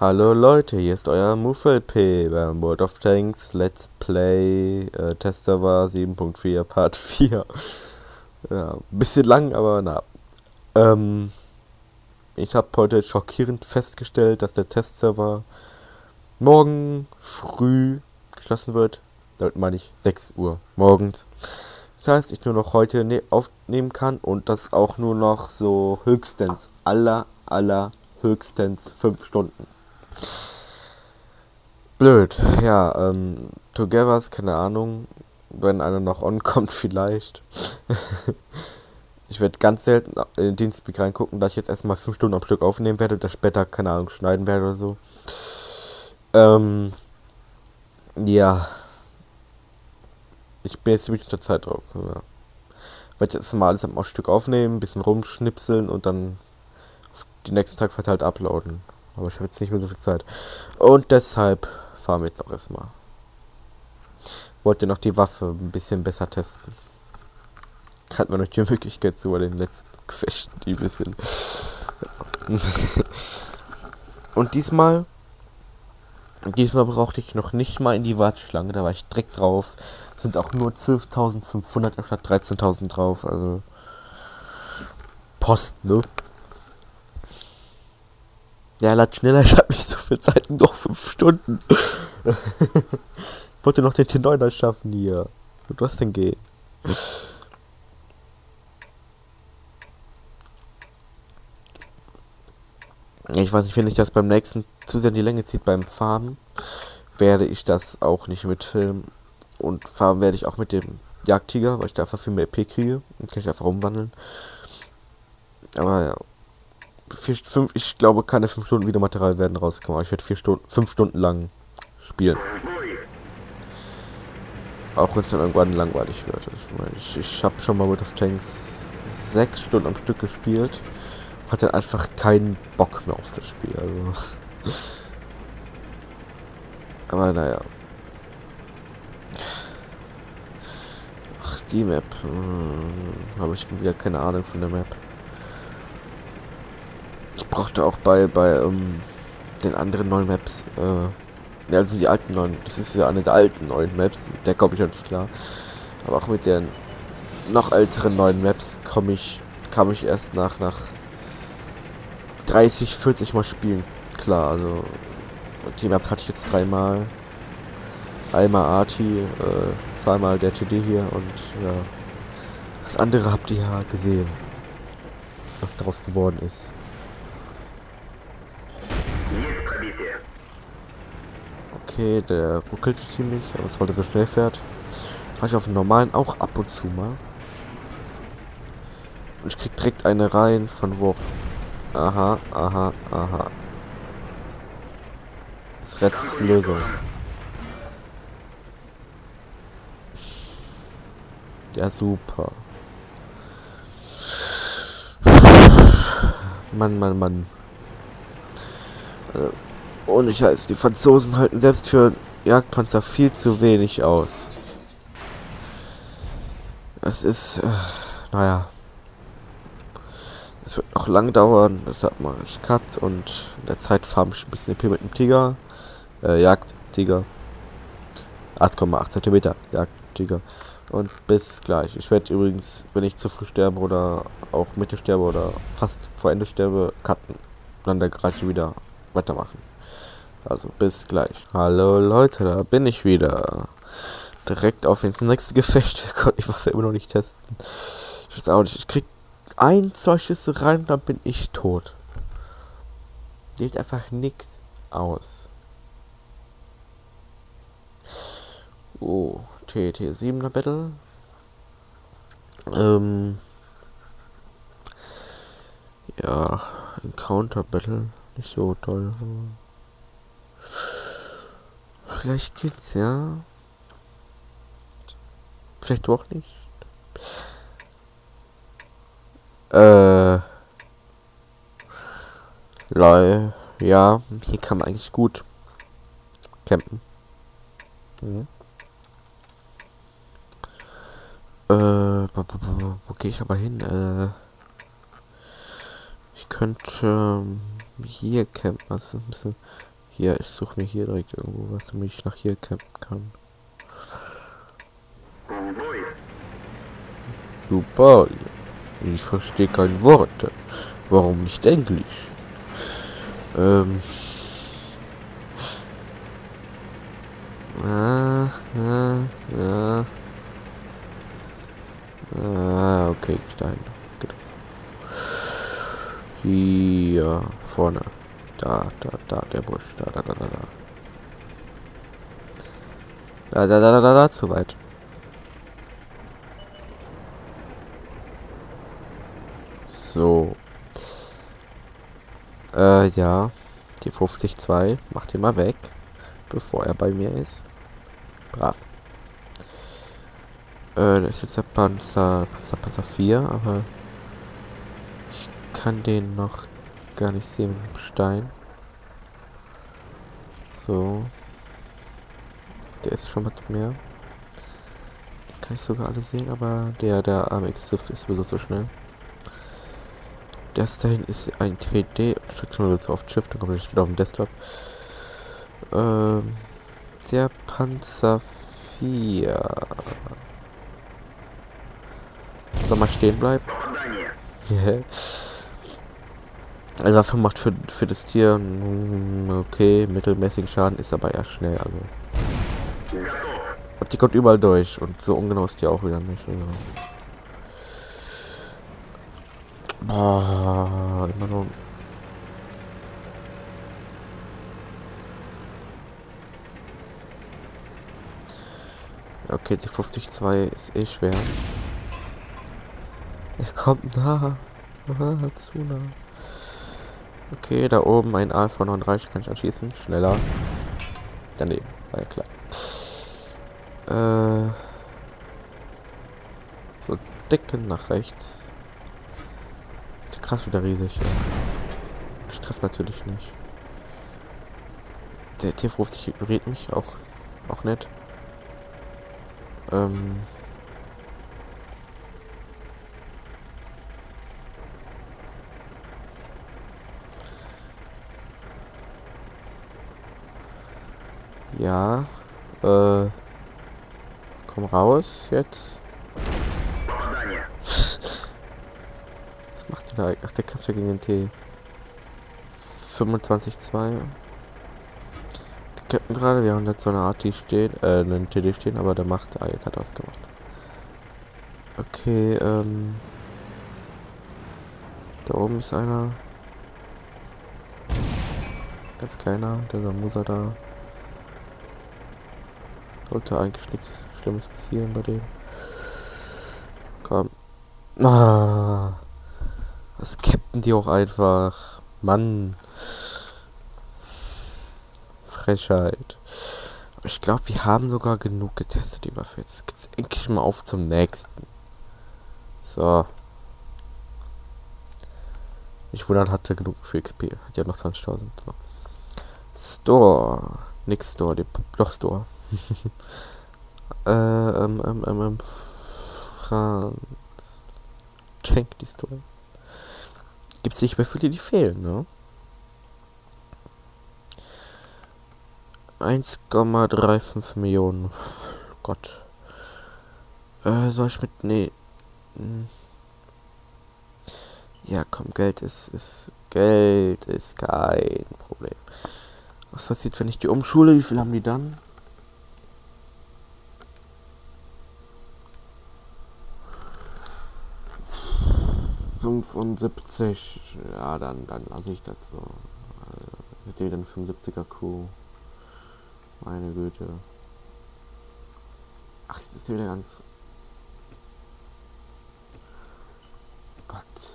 Hallo Leute, hier ist euer MufLP beim World of Tanks Let's Play Testserver 7.4 Part 4. Ja, bisschen lang, aber na. Ich habe heute schockierend festgestellt, dass der Testserver morgen früh geschlossen wird. Damit meine ich 6 Uhr morgens. Das heißt, ich nur noch heute aufnehmen kann und das auch nur noch so höchstens, höchstens 5 Stunden. Blöd, ja, Togethers, keine Ahnung, wenn einer noch on kommt vielleicht. Ich werde ganz selten in den Dienstblick reingucken, da ich jetzt erstmal 5 Stunden am Stück aufnehmen werde und das später, keine Ahnung, schneiden werde oder so. Ja, ich bin jetzt ziemlich unter Zeitdruck, ja. Werde jetzt mal alles am Stück aufnehmen, ein bisschen rumschnipseln und dann auf den nächsten Tag verteilt uploaden. Aber ich habe jetzt nicht mehr so viel Zeit. Und deshalb fahren wir jetzt auch erstmal. Wollte noch die Waffe ein bisschen besser testen. Hat man noch die Möglichkeit zu bei den letzten Gefechten, die ein bisschen. Und diesmal brauchte ich noch nicht mal in die Warteschlange, da war ich direkt drauf. Sind auch nur 12.500 anstatt 13.000 drauf, also Post, ne? Ja, lad schneller, ich habe nicht so viel Zeit, noch 5 Stunden. Ich wollte noch den T9er schaffen hier. Und was denn geht? Ich weiß nicht, wenn ich das beim nächsten zu sehr in die Länge zieht beim Farmen, werde ich das auch nicht mitfilmen. Und farmen werde ich auch mit dem Jagdtiger, weil ich da einfach viel mehr EP kriege. Und kann ich einfach umwandeln. Aber ja. Ich glaube, keine 5 Stunden Videomaterial werden rauskommen. Ich werde 5 Stunden lang spielen. Auch wenn es dann irgendwann langweilig wird. Ich habe schon mal World of Tanks 6 Stunden am Stück gespielt. Hatte einfach keinen Bock mehr auf das Spiel. Also. Aber naja. Ach, die Map. Habe ich wieder keine Ahnung von der Map. Ich brauchte auch bei den anderen neuen Maps, ja, also die alten neuen, das ist ja eine der alten neuen Maps, der komme ich noch nicht klar. Aber auch mit den noch älteren neuen Maps kam ich erst nach 30, 40 Mal spielen klar. Also die Map hatte ich jetzt 3 Mal. Einmal Arti, 2-mal der TD hier und ja. Das andere habt ihr ja gesehen, was daraus geworden ist. Okay, der ruckelt ziemlich, aber es weil er so schnell fährt. Habe ich auf dem normalen auch ab und zu mal. Und ich krieg direkt eine rein, von wo. Aha. Das Rätsel ist die Lösung. Ja, super. Mann. Ohne Scheiß, die Franzosen halten selbst für Jagdpanzer viel zu wenig aus. Das ist, naja. Es wird noch lang dauern, deshalb mache ich Cut und in der Zeit farm ich ein bisschen EP mit dem Tiger. Jagdtiger. 8,8 cm Jagdtiger. Und bis gleich. Ich werde übrigens, wenn ich zu früh sterbe oder auch Mitte sterbe oder fast vor Ende sterbe, cutten. Und dann der Garage wieder weitermachen. Also bis gleich. Hallo Leute, da bin ich wieder. Direkt auf ins nächste Gefecht. Gott, ich war immer noch nicht testen. Ich weiß auch nicht. Ich krieg 2 Schüsse rein, dann bin ich tot. Sieht einfach nichts aus. Oh, TT7er Battle. Ja, Encounter Battle. Nicht so toll. Vielleicht geht's, ja. Vielleicht auch nicht. Lol. Ja, hier kann man eigentlich gut campen. Mhm. Wo gehe ich aber hin? Ich könnte hier campen. Was ein bisschen. Hier, ich suche mir hier direkt irgendwo was, damit ich nach hier campen kann. Super. Ich verstehe kein Wort. Warum nicht Englisch? Okay, Stein. Hier vorne. Da, der Busch. Da, zu weit. So. Ja. Die 50-2. Macht ihn mal weg. Bevor er bei mir ist. Brav. Das ist jetzt der Panzer 4, aber ich kann den noch gar nicht sehen mit dem Stein. So. Der ist schon mit mehr. Den kann ich sogar alle sehen, aber der AMX ist sowieso so schnell. Das dahin ist ein TD. Station wird so auf Shift, dann kommt das wieder auf dem Desktop. Der Panzer 4. Soll mal stehen bleiben? Also dafür macht für das Tier okay, mittelmäßigen Schaden, ist aber eher schnell, also. Und die kommt überall durch und so ungenau ist die auch wieder nicht. Also. Boah, immer noch. Okay, die 50-2 ist eh schwer. Er kommt nah. Zu nah. Okay, da oben ein Alpha 39 kann ich anschießen. Schneller. Daneben, war ja klar. So dicken nach rechts. Ist ja krass wieder riesig. Ja. Ich treffe natürlich nicht. Der T50 ignoriert mich auch nicht. Ja, komm raus jetzt. Was macht der da? Ach, der kämpft ja gegen den T. 25-2. Die kämpfen gerade, wir haben jetzt so eine Art, die steht, einen TD stehen, aber der macht, jetzt hat er was gemacht. Okay, da oben ist einer. Ganz kleiner, der Musa da. Sollte eigentlich nichts Schlimmes passieren bei dem. Komm. Ah, was cappen die auch einfach? Mann. Frechheit. Aber ich glaube, wir haben sogar genug getestet, die Waffe. Jetzt geht's endlich mal auf zum nächsten. So. Nicht wundern, hatte genug für XP. Hat ja noch 20.000. So. Store. Nix Store, doch Store. Franz. Schenk die Store. Gibt's nicht mehr viele, die fehlen, ne? 1,35 Millionen. Gott. Soll ich mit... Nee. Ja, komm, Geld ist kein Problem. Was passiert, wenn ich die umschule? Wie viel haben die dann? ...75. Ja, dann lasse ich das so. Mit dir dann 75er Crew. Meine Güte. Ach, jetzt ist der wieder ganz... Gott.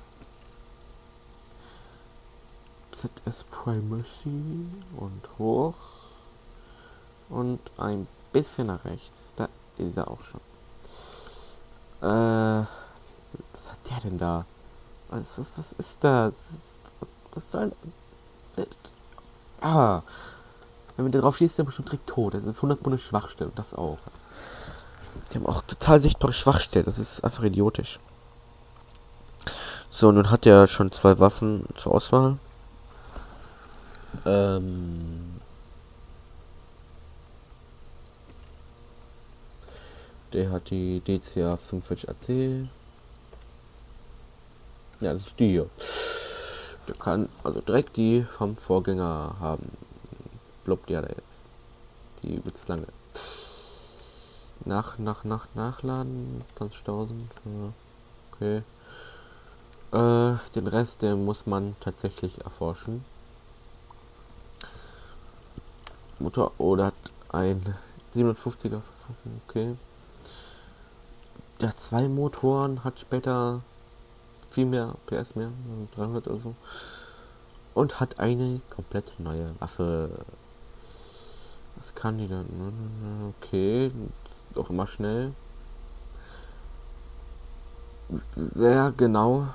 ZS Primacy und hoch. Und ein bisschen nach rechts. Da ist er auch schon. Was hat der denn da? Was ist das? Was soll... Ah. Wenn man drauf schießt, ist der bestimmt direkt tot. Das ist 100% eine Schwachstelle. Das auch. Die haben auch total sichtbare Schwachstellen. Das ist einfach idiotisch. So, nun hat er schon 2 Waffen zur Auswahl. Ähm, der hat die DCA 45AC. Ja, das ist die hier. Der kann also direkt die vom Vorgänger haben. Blub, die hat er jetzt. Die wird's lange. Nachladen. 20.000. Ja, okay. Den Rest, den muss man tatsächlich erforschen. Motor oder hat ein 57er. Okay. Der hat 2 Motoren, hat später viel mehr PS mehr, 300 oder so. Und hat eine komplett neue Waffe. Was kann die denn? Okay, doch immer schnell. Sehr genau.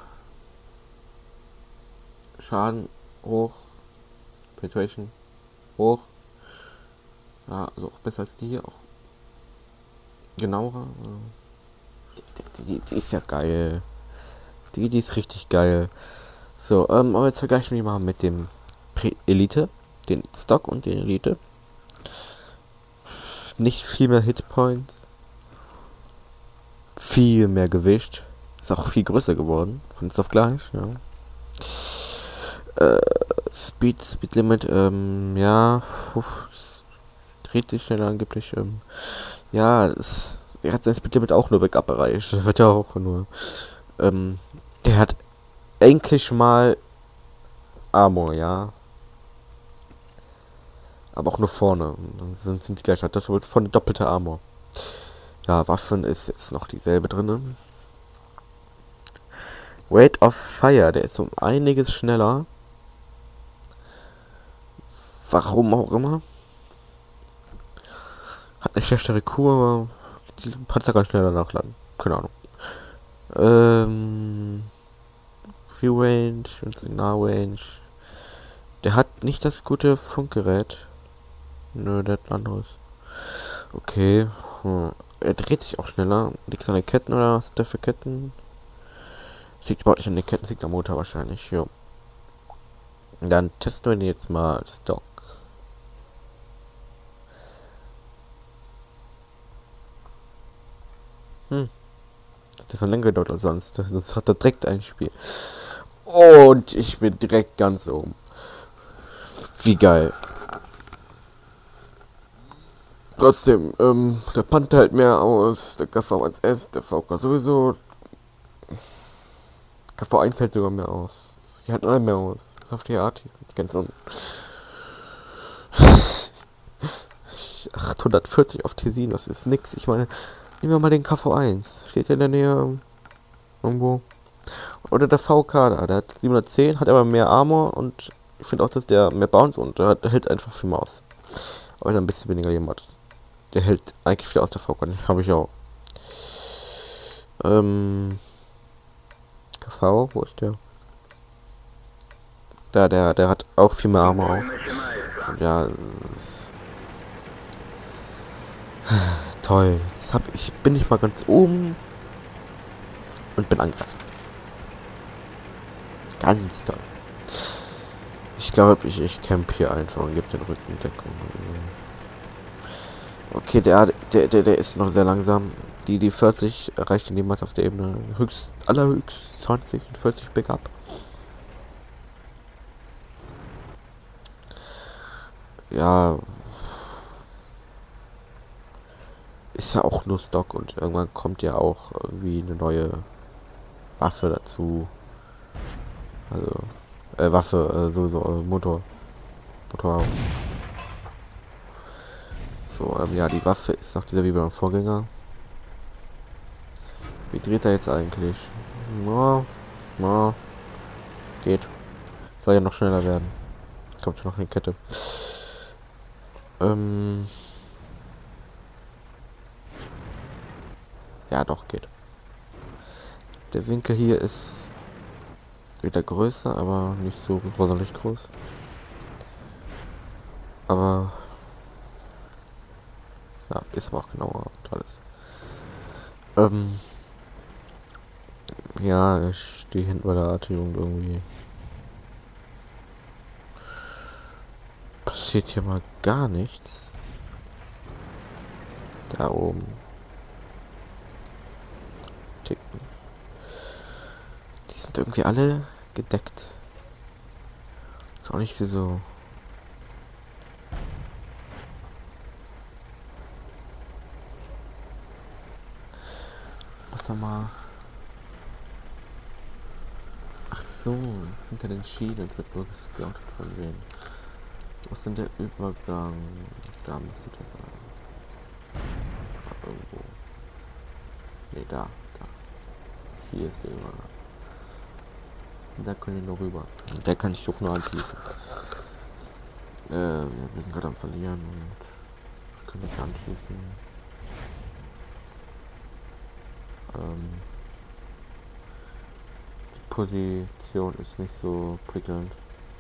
Schaden hoch. Penetration hoch. Ja, also auch besser als die hier. Auch genauer. Die ist ja geil. Die ist richtig geil. So, aber jetzt vergleichen wir mal mit dem Elite. Den Stock und den Elite. Nicht viel mehr Hitpoints. Viel mehr Gewicht. Ist auch viel größer geworden. Von jetzt auf gleich, ja. Speed Limit, ja. Dreht sich schneller angeblich. Ja, er hat sein Speed Limit auch nur Backup erreicht. Das wird ja auch nur. Der hat endlich mal Armor, ja. Aber auch nur vorne. Dann sind die gleich. Das ist vorne doppelte Armor. Ja, Waffen ist jetzt noch dieselbe drin. Rate of Fire, der ist um einiges schneller. Warum auch immer. Hat eine schlechtere Kur, aber die Panzer kann schneller nachladen. Keine Ahnung. Free Range und Signal Range. Der hat nicht das gute Funkgerät. Nö, der hat ein anderes. Okay. Er dreht sich auch schneller. Liegt es an den Ketten oder was ist der für Ketten? Liegt überhaupt nicht an den Ketten, liegt am Motor wahrscheinlich. Jo. Dann testen wir den jetzt mal als Stock. Das ist länger gedauert als sonst. Das hat er direkt ein Spiel. Und ich bin direkt ganz oben. Wie geil. Trotzdem, der Panther hält mehr aus, der KV1S, der VK sowieso. KV1 hält sogar mehr aus. Die halten alle mehr aus. Das ist auf die Art, die sind ganz unten. 840 auf T7, das ist nix. Ich meine, nehmen wir mal den KV1. Steht der in der Nähe irgendwo? Oder der VK da, der hat 710, hat aber mehr Armor und ich finde auch, dass der mehr Bounce und der hält einfach viel mehr aus. Aber wenn er ein bisschen weniger Leben hat. Der hält eigentlich viel aus, der VK, den habe ich auch. KV, wo ist der? Da, der hat auch viel mehr Armor auch. Und ja, toll. Jetzt bin ich mal ganz oben und bin Angreifer. Ganz toll. Ich glaube, ich camp hier einfach und gebe den Rückendeckung. Okay, der ist noch sehr langsam. Die 40 erreicht ihn niemals auf der Ebene. Allerhöchst 20 und 40 Backup. Ja. Ist ja auch nur Stock und irgendwann kommt ja auch irgendwie eine neue Waffe dazu. Also, Waffe, sowieso, Motor. So, ja, die Waffe ist noch dieser wie beim Vorgänger. Wie dreht er jetzt eigentlich? Geht. Soll ja noch schneller werden. Kommt ja noch eine Kette. Ja, doch, geht. Der Winkel hier ist wieder größer, aber nicht so sonderlich groß. Aber ja, ist aber auch genauer und alles. Ja, ich stehe hinten bei der Artillerie irgendwie. Passiert hier mal gar nichts. Da oben. Ticken. Die sind irgendwie alle gedeckt. Ist auch nicht wieso. Muss doch mal. Ach so, das sind ja den Schienen und wird nur gescoutet von wem. Wo ist denn der Übergang? Da müsste der sein. Da irgendwo. Ne, da. Hier ist der Übergang. Und da können wir nur rüber. Und der kann ich doch nur anschließen. Ja, wir sind gerade am Verlieren und können jetzt anschließen. Die Position ist nicht so prickelnd.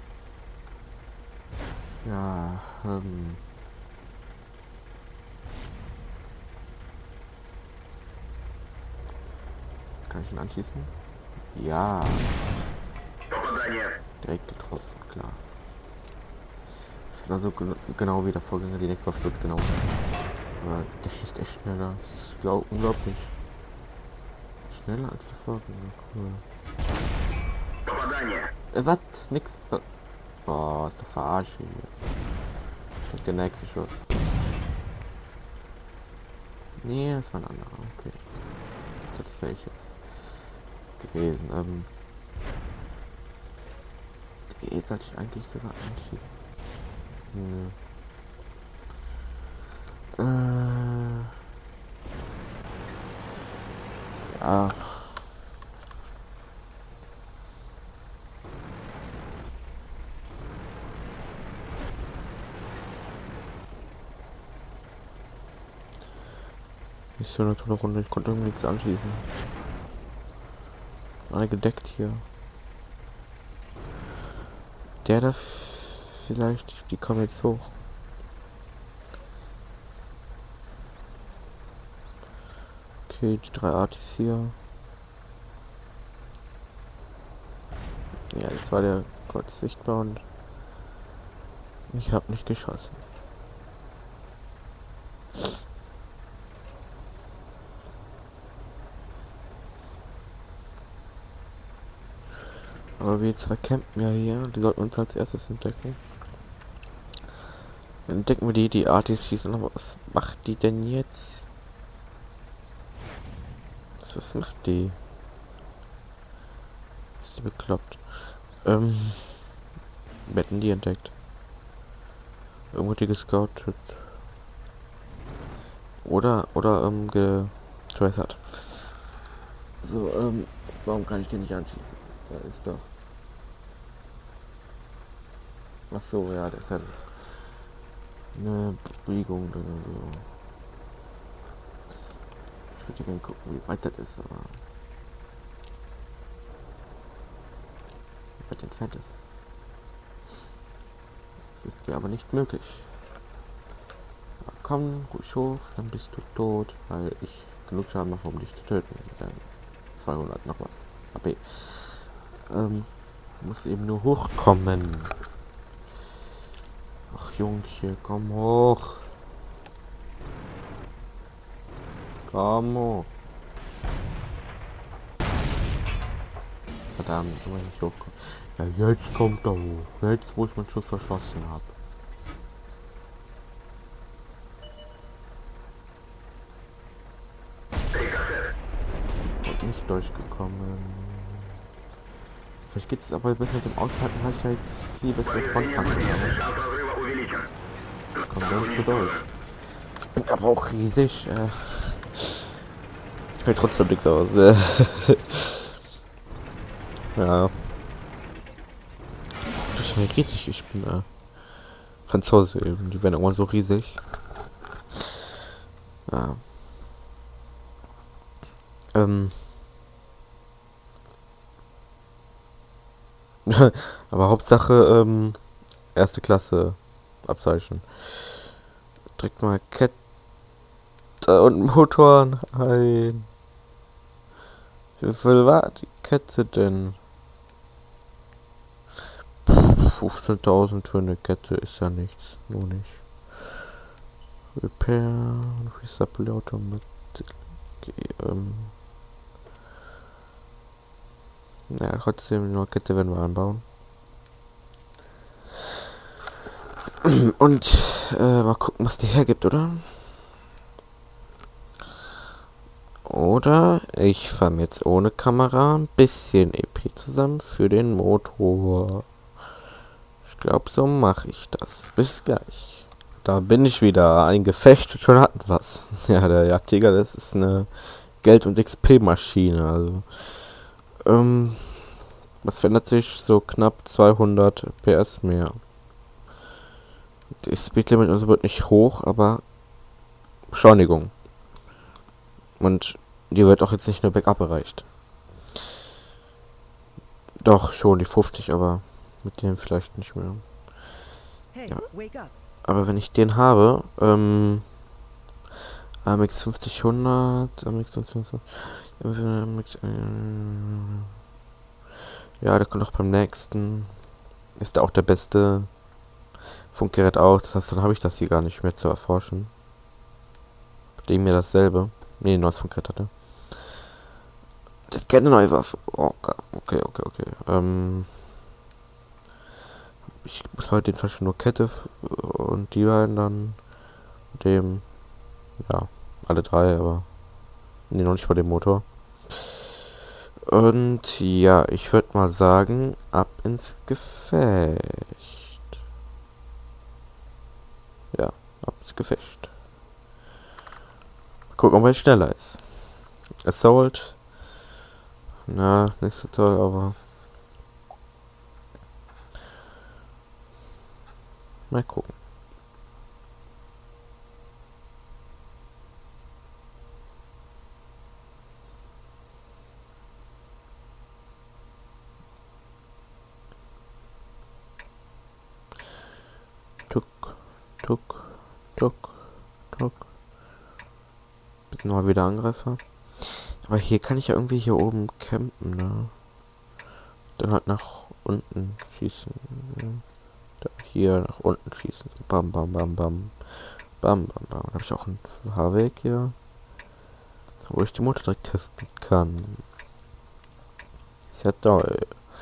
Ja, kann ich ihn anschließen? Ja. Direkt getroffen, klar. Das ist genauso genau wie der Vorgänger, die nächste Waffe wird genau. Aber der schießt echt schneller. Das ist unglaublich. Schneller als der Vorgänger, cool. Was? Nix. Oh, ist doch verarsche hier. Und der nächste Schuss. Nee, das war ein anderer, okay. Das wäre ich jetzt gewesen. Den sollte ich eigentlich sogar anschießen. Ja. Ist so eine tolle Runde, ich konnte irgendwie nichts anschließen. Alle gedeckt hier. Der da vielleicht, die kommen jetzt hoch. Okay, die 3 Artis hier. Ja, jetzt war der kurz sichtbar und ich habe nicht geschossen. Aber wir zwei campen ja hier, die sollten uns als erstes entdecken. Dann entdecken wir die Artis schießen, aber was macht die denn jetzt? Was macht die? Ist die bekloppt? Wetten die entdeckt. Irgendwo die gescoutet. Oder getracert. So, warum kann ich den nicht anschließen? Da ist doch. Ach so, ja, das ist halt eine Biegung oder so. Ich würde gerne gucken, wie weit das ist, aber wie weit entfernt ist. Das ist dir aber nicht möglich. Aber komm, ruhig hoch, dann bist du tot, weil ich genug Schaden mache, um dich zu töten. Dann 200 noch was. AP. Muss eben nur hochkommen. Ach Jungchen, komm hoch. Komm hoch. Verdammt, ich will nicht hochkommen. Ja, jetzt kommt er hoch. Jetzt, wo ich meinen Schuss verschossen habe. Und nicht durchgekommen. Vielleicht geht es aber besser mit dem Aushalten, weil ich ja jetzt viel bessere Frontpanzer habe. Ich komme gar nicht so durch. Ich bin aber auch riesig. Fällt trotzdem nichts aus. Ja. Ich bin riesig. Ich bin Franzose eben. Die werden irgendwann so riesig. Ja. Aber Hauptsache, erste Klasse Abzeichen. Direkt mal Kette und Motoren ein. Wie viel war die Kette denn? 15.000 für eine Kette ist ja nichts. Nur nicht. Repair, Resupply Automatic. Ja, trotzdem nur Kette werden wir anbauen. Und mal gucken, was die hergibt, oder? Oder ich fahre jetzt ohne Kamera ein bisschen EP zusammen für den Motor. Ich glaube, so mache ich das. Bis gleich. Da bin ich wieder. Ein Gefecht und schon hatten was. Ja, der Jagdjäger, das ist eine Geld- und XP-Maschine. Also, was verändert sich? So knapp 200 PS mehr. Das Speedlimit also wird nicht hoch, aber Beschleunigung. Und die wird auch jetzt nicht nur Backup erreicht. Doch, schon die 50, aber mit dem vielleicht nicht mehr. Ja. Aber wenn ich den habe, AMX 50-100, AMX 50, AMX, ja, der kommt auch beim nächsten. Ist auch der beste Funkgerät auch. Das heißt, dann habe ich das hier gar nicht mehr zu erforschen. Dem mir dasselbe. Nee, neues Funkgerät hatte. Das kennt eine neue Waffe. Okay. Ich muss halt den Fall nur Kette und die beiden dann dem, ja, alle drei, aber nee, noch nicht bei dem Motor. Und ja, ich würde mal sagen, ab ins Gefecht. Ja, ab ins Gefecht. Gucken, ob er schneller ist. Assault. Na, nicht so toll, aber mal gucken. Tuck, tuck, tuck, tuck. Bisschen mal wieder Angreifer. Aber hier kann ich ja irgendwie hier oben campen, ne? Dann halt nach unten schießen. Da hier nach unten schießen. Bam, bam, bam, bam. Bam, bam, bam. Da habe ich auch einen Fahrweg hier, wo ich die Motor direkt testen kann. Ist ja toll.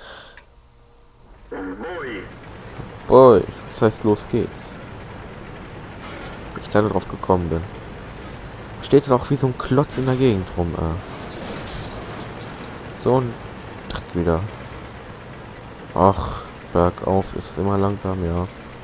Boy, das heißt, los geht's. Wie ich da drauf gekommen bin. Steht da auch wie so ein Klotz in der Gegend rum, So ein Dreck wieder. Ach, bergauf ist immer langsam, ja.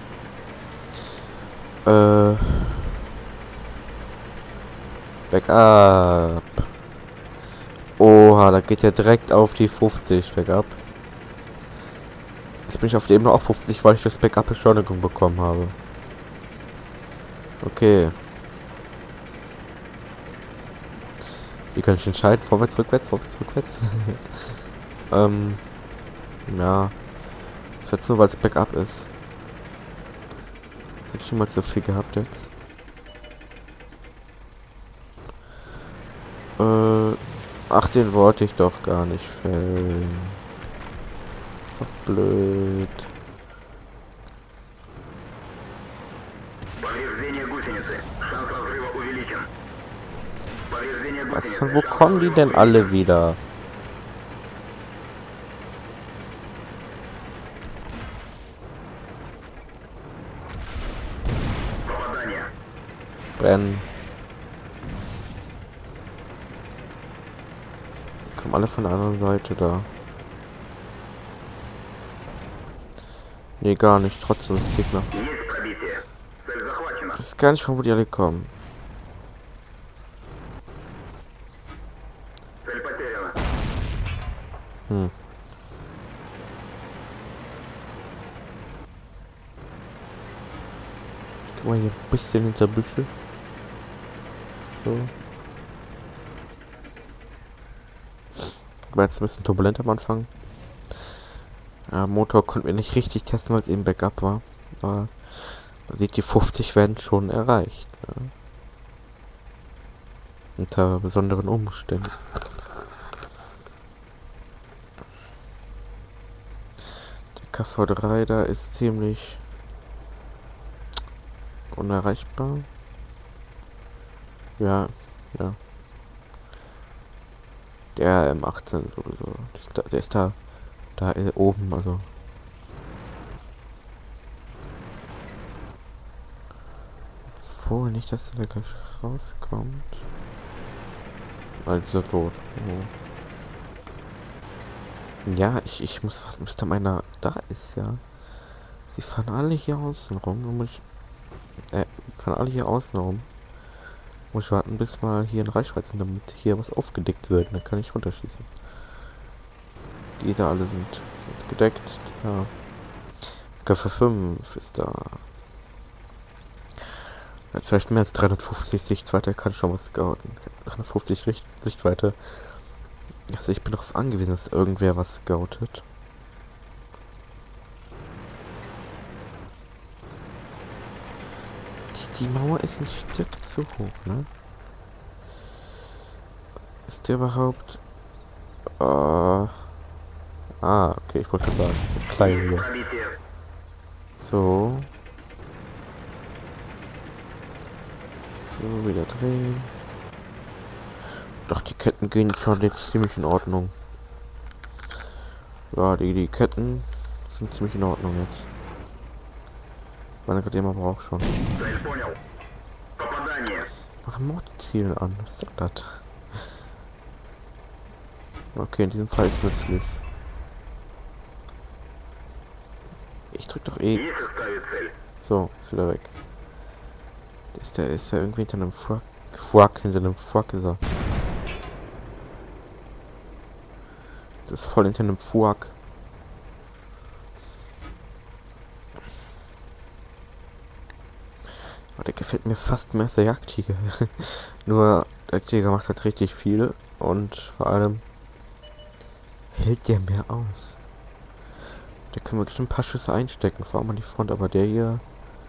Backup. Oha, da geht ja direkt auf die 50 Backup. Jetzt bin ich auf dem nur auch 50, weil ich das Backup Beschleunigung bekommen habe. Okay. Wie kann ich entscheiden? Vorwärts, rückwärts, vorwärts, rückwärts? Ja. Das ist jetzt nur, weil es Backup ist. Das hätte ich niemals so viel gehabt jetzt. Ach, den wollte ich doch gar nicht fällen. Ist doch blöd. Was, von wo kommen die denn alle wieder? Brennen. Die kommen alle von der anderen Seite da. Nee, gar nicht. Trotzdem ist Gegner. Ich weiß gar nicht, von wo die alle kommen. Guck mal hier ein bisschen hinter Büsche. So. War jetzt ein bisschen turbulent am Anfang. Motor konnten wir nicht richtig testen, weil es eben Backup war. Aber man sieht, die 50 werden schon erreicht. Ne? Unter besonderen Umständen. Der KV3 da ist ziemlich unerreichbar. Ja, ja. Der M18 sowieso. Der ist da oben, also. Obwohl nicht, dass der gleich rauskommt. Weil dieser tot. Oh. Ja, ich muss warten, bis da meiner da ist, ja. Die fahren alle hier außen rum. Fahren alle hier außen rum. Muss ich warten, bis mal hier in Reichweite sind, damit hier was aufgedeckt wird. Dann kann ich runterschießen. Diese alle sind gedeckt. Ja. Kfr 5 ist da. Hat vielleicht mehr als 350 Sichtweite, kann schon was scouten. 350 Sichtweite. Also ich bin darauf angewiesen, dass irgendwer was scoutet. Die Mauer ist ein Stück zu hoch, ne? Ist der überhaupt... okay, ich wollte gerade sagen, so klein hier. So. So, wieder drehen. Doch, die Ketten gehen schon jetzt ziemlich in Ordnung. Ja, die Ketten sind ziemlich in Ordnung jetzt. Meine gerade immer braucht schon. Mach Mordziel an. Was ist das? Okay, in diesem Fall ist es nützlich. Ich drück doch eh. So, ist wieder weg. Ist der irgendwie hinter einem Fuck, hinter einem Fuck ist er. Das ist voll hinter einem Fuck. Aber der gefällt mir fast mehr als der Jagdtiger. Nur der Tiger macht halt richtig viel und vor allem hält der mehr aus. Der kann wirklich ein paar Schüsse einstecken, vor allem an die Front, aber der hier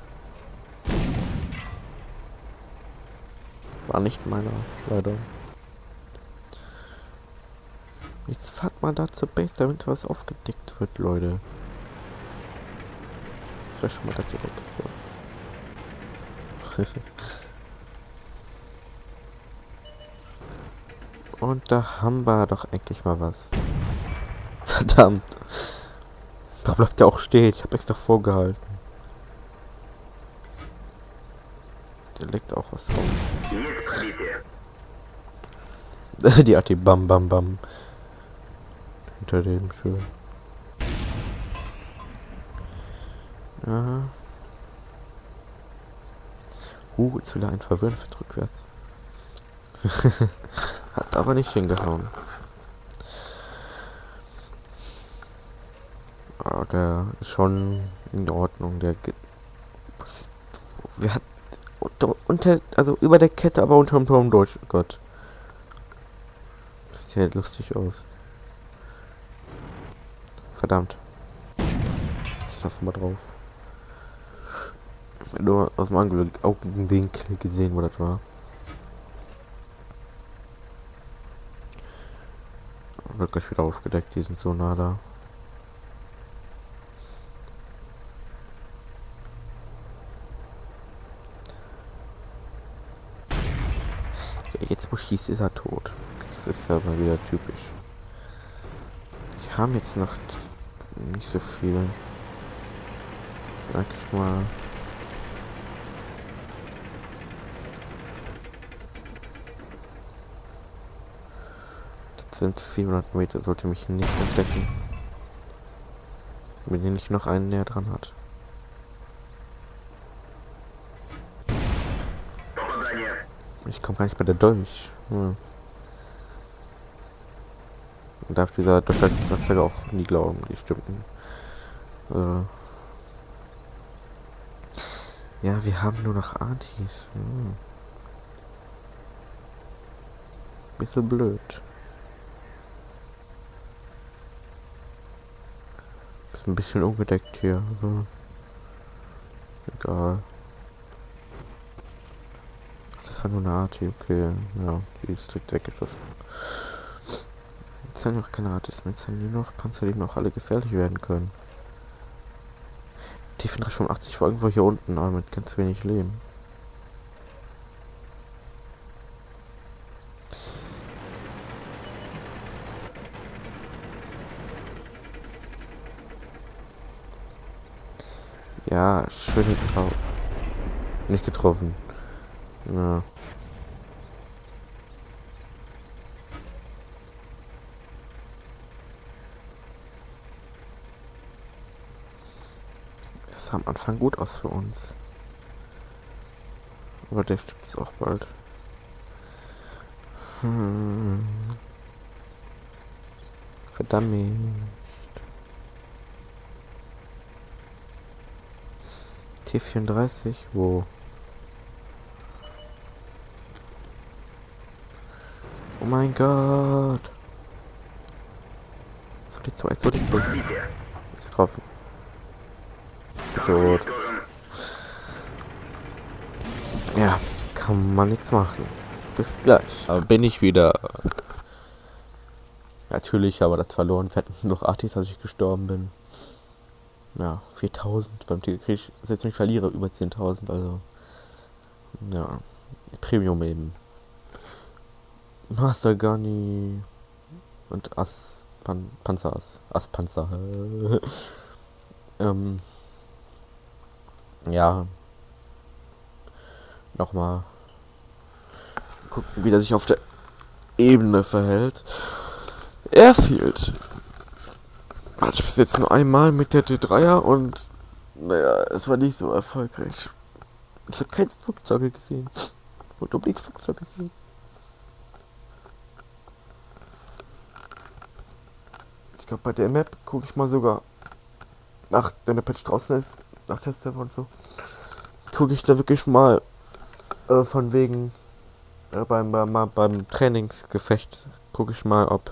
war nicht meiner, leider. Jetzt fahrt mal da zur Base, damit was aufgedeckt wird, Leute. Ich weiß schon mal, dass die weg ist, so. Und da haben wir doch eigentlich mal was. Verdammt. Da bleibt der auch stehen. Ich habe extra vorgehalten. Der legt auch was drauf. Die hat die Bam Bam Bam. Hinter dem schön. Aha. Jetzt will er einen verwirren für rückwärts. Hat aber nicht hingehauen. Oh, der ist schon in Ordnung. Der geht. Wer hat. Also über der Kette, aber unterm Turm durch. Oh Gott. Das sieht ja lustig aus. Verdammt. Ich sag mal drauf. Nur aus dem Augenwinkel gesehen, wo das war. Wird gleich wieder aufgedeckt, die sind so nah da. Ja, jetzt wo schießt, ist er tot. Das ist aber wieder typisch. Die haben jetzt noch nicht so viel. Sag ich mal. Sind 400 Meter, sollte mich nicht entdecken. Wenn ihr nicht noch einen näher dran hat. Ich komme gar nicht bei der durch. Und darf dieser Durchhaltungsanzeige auch nie glauben, die stimmten. Ja, wir haben nur noch Artis. Bisschen blöd. Ein bisschen ungedeckt hier, aber egal. Das war nur eine Arti, okay. Ja, die ist direkt weggeschossen. Jetzt sind noch keine Artis mehr, jetzt sind nur noch Panzer, die noch alle gefährlich werden können. T485 war irgendwo hier unten, aber mit ganz wenig Leben. Ja, schön hinten drauf. Nicht getroffen. Ja. Das sah am Anfang gut aus für uns. Aber der stimmt es auch bald. Verdammt. T34, wo? Oh mein Gott. So die zwei, so die zwei. Getroffen. Tot. Ja, kann man nichts machen. Bis gleich. Aber bin ich wieder. Natürlich, aber das verloren. Wir hatten noch Artis, als ich gestorben bin. Ja, 4000. Beim Tiger krieg ich, selbst wenn ich verliere, über 10.000. Also, ja, Premium eben. Master Gunny und Panzer Panzer. Ja. Nochmal gucken, wie der sich auf der Ebene verhält. Airfield. Hatte ich bis jetzt nur einmal mit der T3er und naja, es war nicht so erfolgreich. Ich habe keine Flugzeuge gesehen. Und du nichts Flugzeuge gesehen. Ich glaube, bei der Map gucke ich mal sogar nach, wenn der Patch draußen ist, nach Testserver und so, gucke ich da wirklich mal von wegen beim Trainingsgefecht gucke ich mal, ob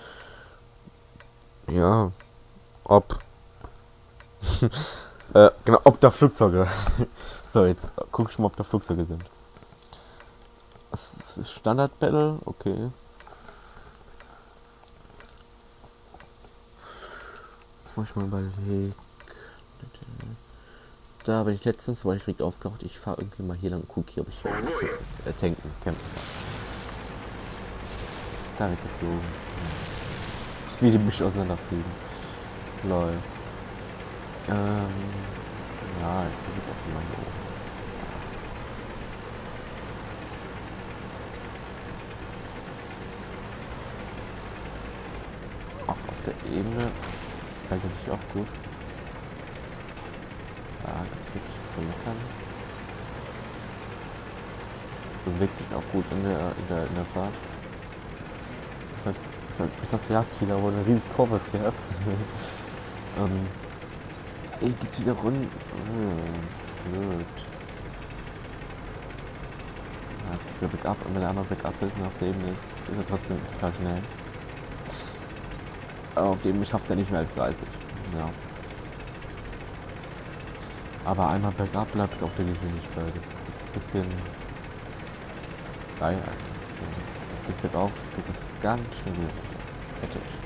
genau, ob da Flugzeuge so, jetzt gucke ich mal, ob da Flugzeuge sind. Das ist Standard Battle, okay. Jetzt muss ich mal überlegen. Da bin ich letztens, weil ich direkt aufgewacht, ich fahre irgendwie mal hier lang und gucke hier, ob ich hier tanken, campen kann. Ist da weggeflogen. Wie die mich auseinanderfliegen. Lol. Ja, ich versuche auf jeden Fall hier oben. Auch auf der Ebene fällt er sich auch gut. Ja, gibt's nichts zu meckern. Bewegt sich auch gut in der Fahrt. Das heißt, ist das Jagdkiller, wo du eine riesige Kurve fährst. Ey, geht's wieder rund. Blöd. Ja, jetzt geht's wieder bergab und wenn der andere bergab ist und auf der Ebene ist er trotzdem total schnell. Aber auf der Ebene schafft er nicht mehr als 30. Ja. Aber einmal bergab bleibst du auf der Geschwindigkeit. Das ist ein bisschen geil eigentlich. So. Jetzt geht's bergauf, geht das ganz schnell wieder runter. Hätte ich.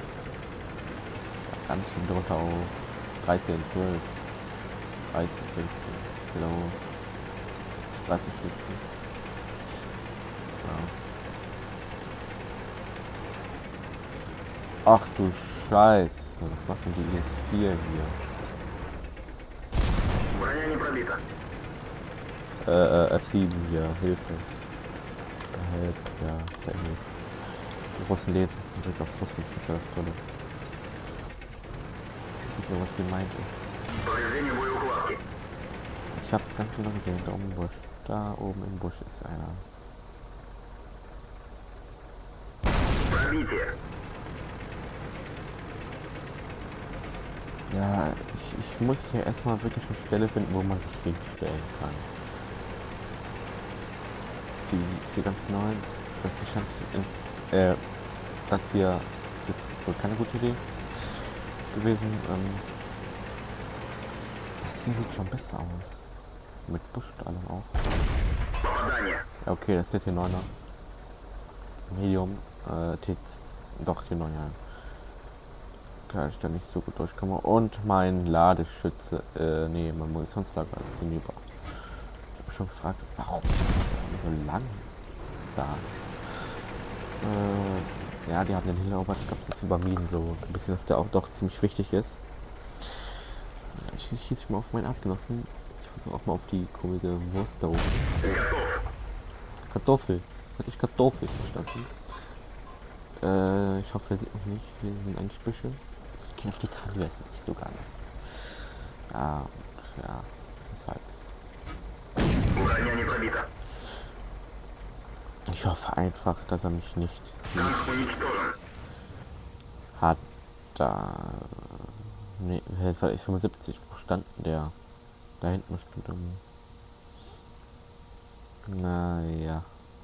Ja, ganz schön drunter auf 13, 12, 13, 15. Jetzt bist du da hoch. Bis 30, 15. Ja. Ach du Scheiße. Was macht denn die IS-4 hier? F7 hier, Hilfe. Help, ja, sehr gut. Die Russen lehnen uns direkt aufs Russische, das ist ja das Tolle. Ich weiß nur, was hier meint ist. Ich hab's ganz genau gesehen, da oben im Busch. Da oben im Busch ist einer. Ja, ich muss hier erstmal wirklich eine Stelle finden, wo man sich hinstellen kann. Die ist hier ganz neu, das hier ist wohl keine gute Idee gewesen. Das hier sieht schon besser aus. Mit Busch und allem auch. Ja, okay, das ist der T9er. Medium, T9, ja. da ich da nicht so gut durchkomme. Und mein Ladeschütze, nee, mein Munitionslager ist hinüber. Ich habe schon gefragt, warum ist das immer so lang da? Ja, die haben den Hinterobert, ich glaube, das ist übermieden so ein bisschen, dass der auch doch ziemlich wichtig ist. Ich schieße mal auf meinen Artgenossen. Ich versuche auch mal auf die komische Wurst da oben. Kartoffel. Hatte ich Kartoffel verstanden? Ich hoffe, der sieht mich nicht. Hier sind eigentlich Büsche. Ich gehe auf die Tarnwerte nicht so ganz. Ja, und ja, ist halt. Ich hoffe einfach, dass er mich nicht hat. Da. Nee, jetzt ist 75. Wo stand denn der? Da hinten bestimmt irgendwie. Naja.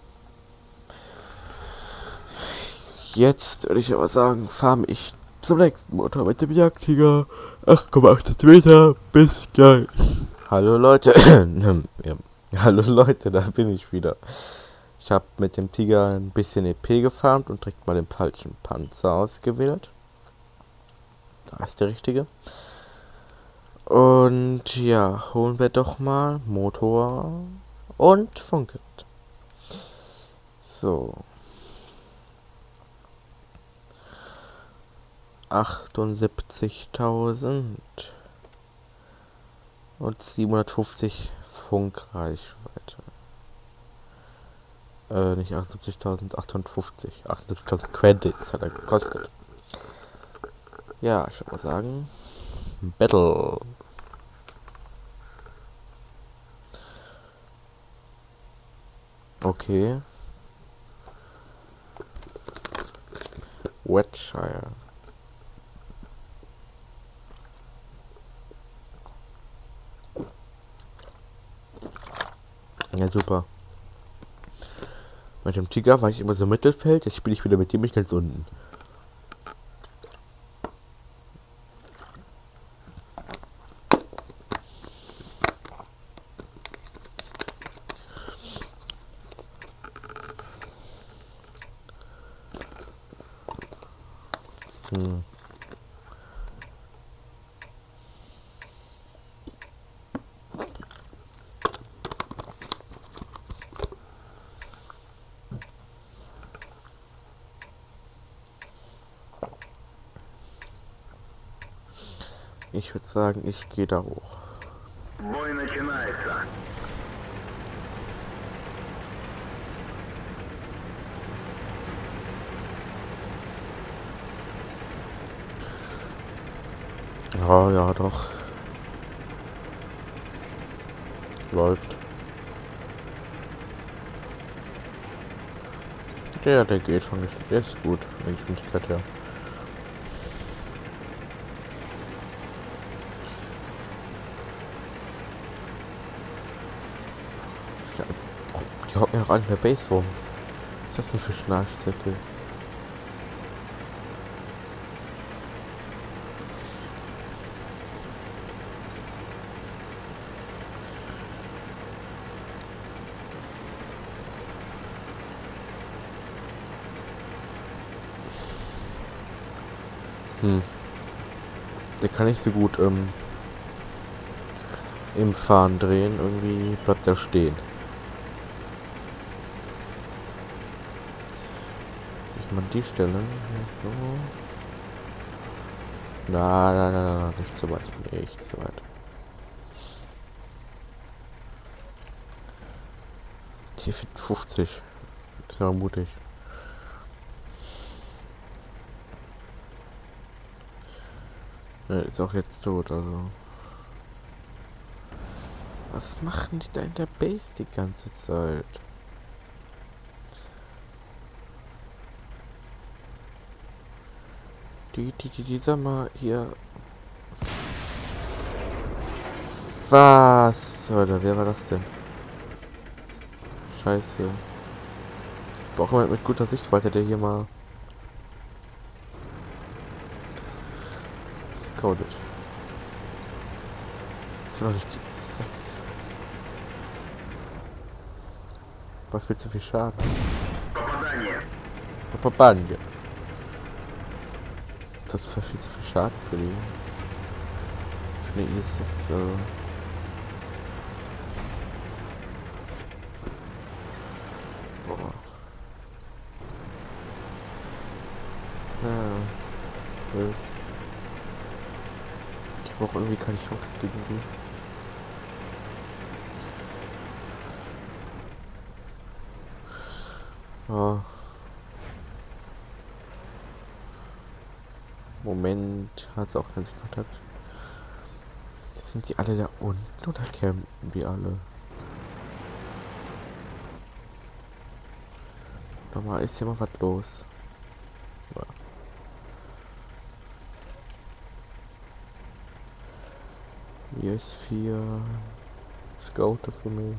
Jetzt würde ich aber sagen, farm ich zum nächsten Motor mit dem Jagdtiger. 8,8 cm. Bis gleich. Hallo Leute. Ja. Hallo Leute, da bin ich wieder. Ich habe mit dem Tiger ein bisschen EP gefarmt und direkt mal den falschen Panzer ausgewählt. Da ist der richtige. Und ja, holen wir doch mal Motor und Funkgerät. So. 78.000 und 750 Funkreichweite. Nicht 78.000, 850. 78.000 Credits hat er gekostet. Ja, ich würde mal sagen, Battle. Okay. Wetshire. Ja, super. Mit dem Tiger war ich immer so im Mittelfeld, jetzt spiele ich wieder mit dem nicht ganz unten. Ich würde sagen, ich gehe da hoch. Ja, ja, doch. Läuft. Der geht von nicht. Der ist gut, von der Geschwindigkeit her. Ja, die hocken ja auch alle in der Base rum. Was ist das denn für Schlagsäcke? Der kann nicht so gut im Fahren drehen. Irgendwie bleibt er stehen. Ich mal die Stelle. So. Nein, nicht so weit. Nicht so weit. T50. Das ist aber mutig. Ist auch jetzt tot, also. Was machen die da in der Base die ganze Zeit? Die, sag mal, hier. Was? Alter, wer war das denn? Scheiße. Braucht jemand mit guter Sichtweite, der hier mal scoutet. So, ich 6. War viel zu viel Schaden. Popanje. Das war viel zu viel Schaden für die. Für eine E6. Boah. Ja. Blöd. Ich habe auch irgendwie keine Chance gegen die. Ja. Moment, hat es auch keinen Kontakt. Sind die alle da unten oder campen die alle? Normal ist hier mal was los. Ja. Hier ist 4 Scouter für mich.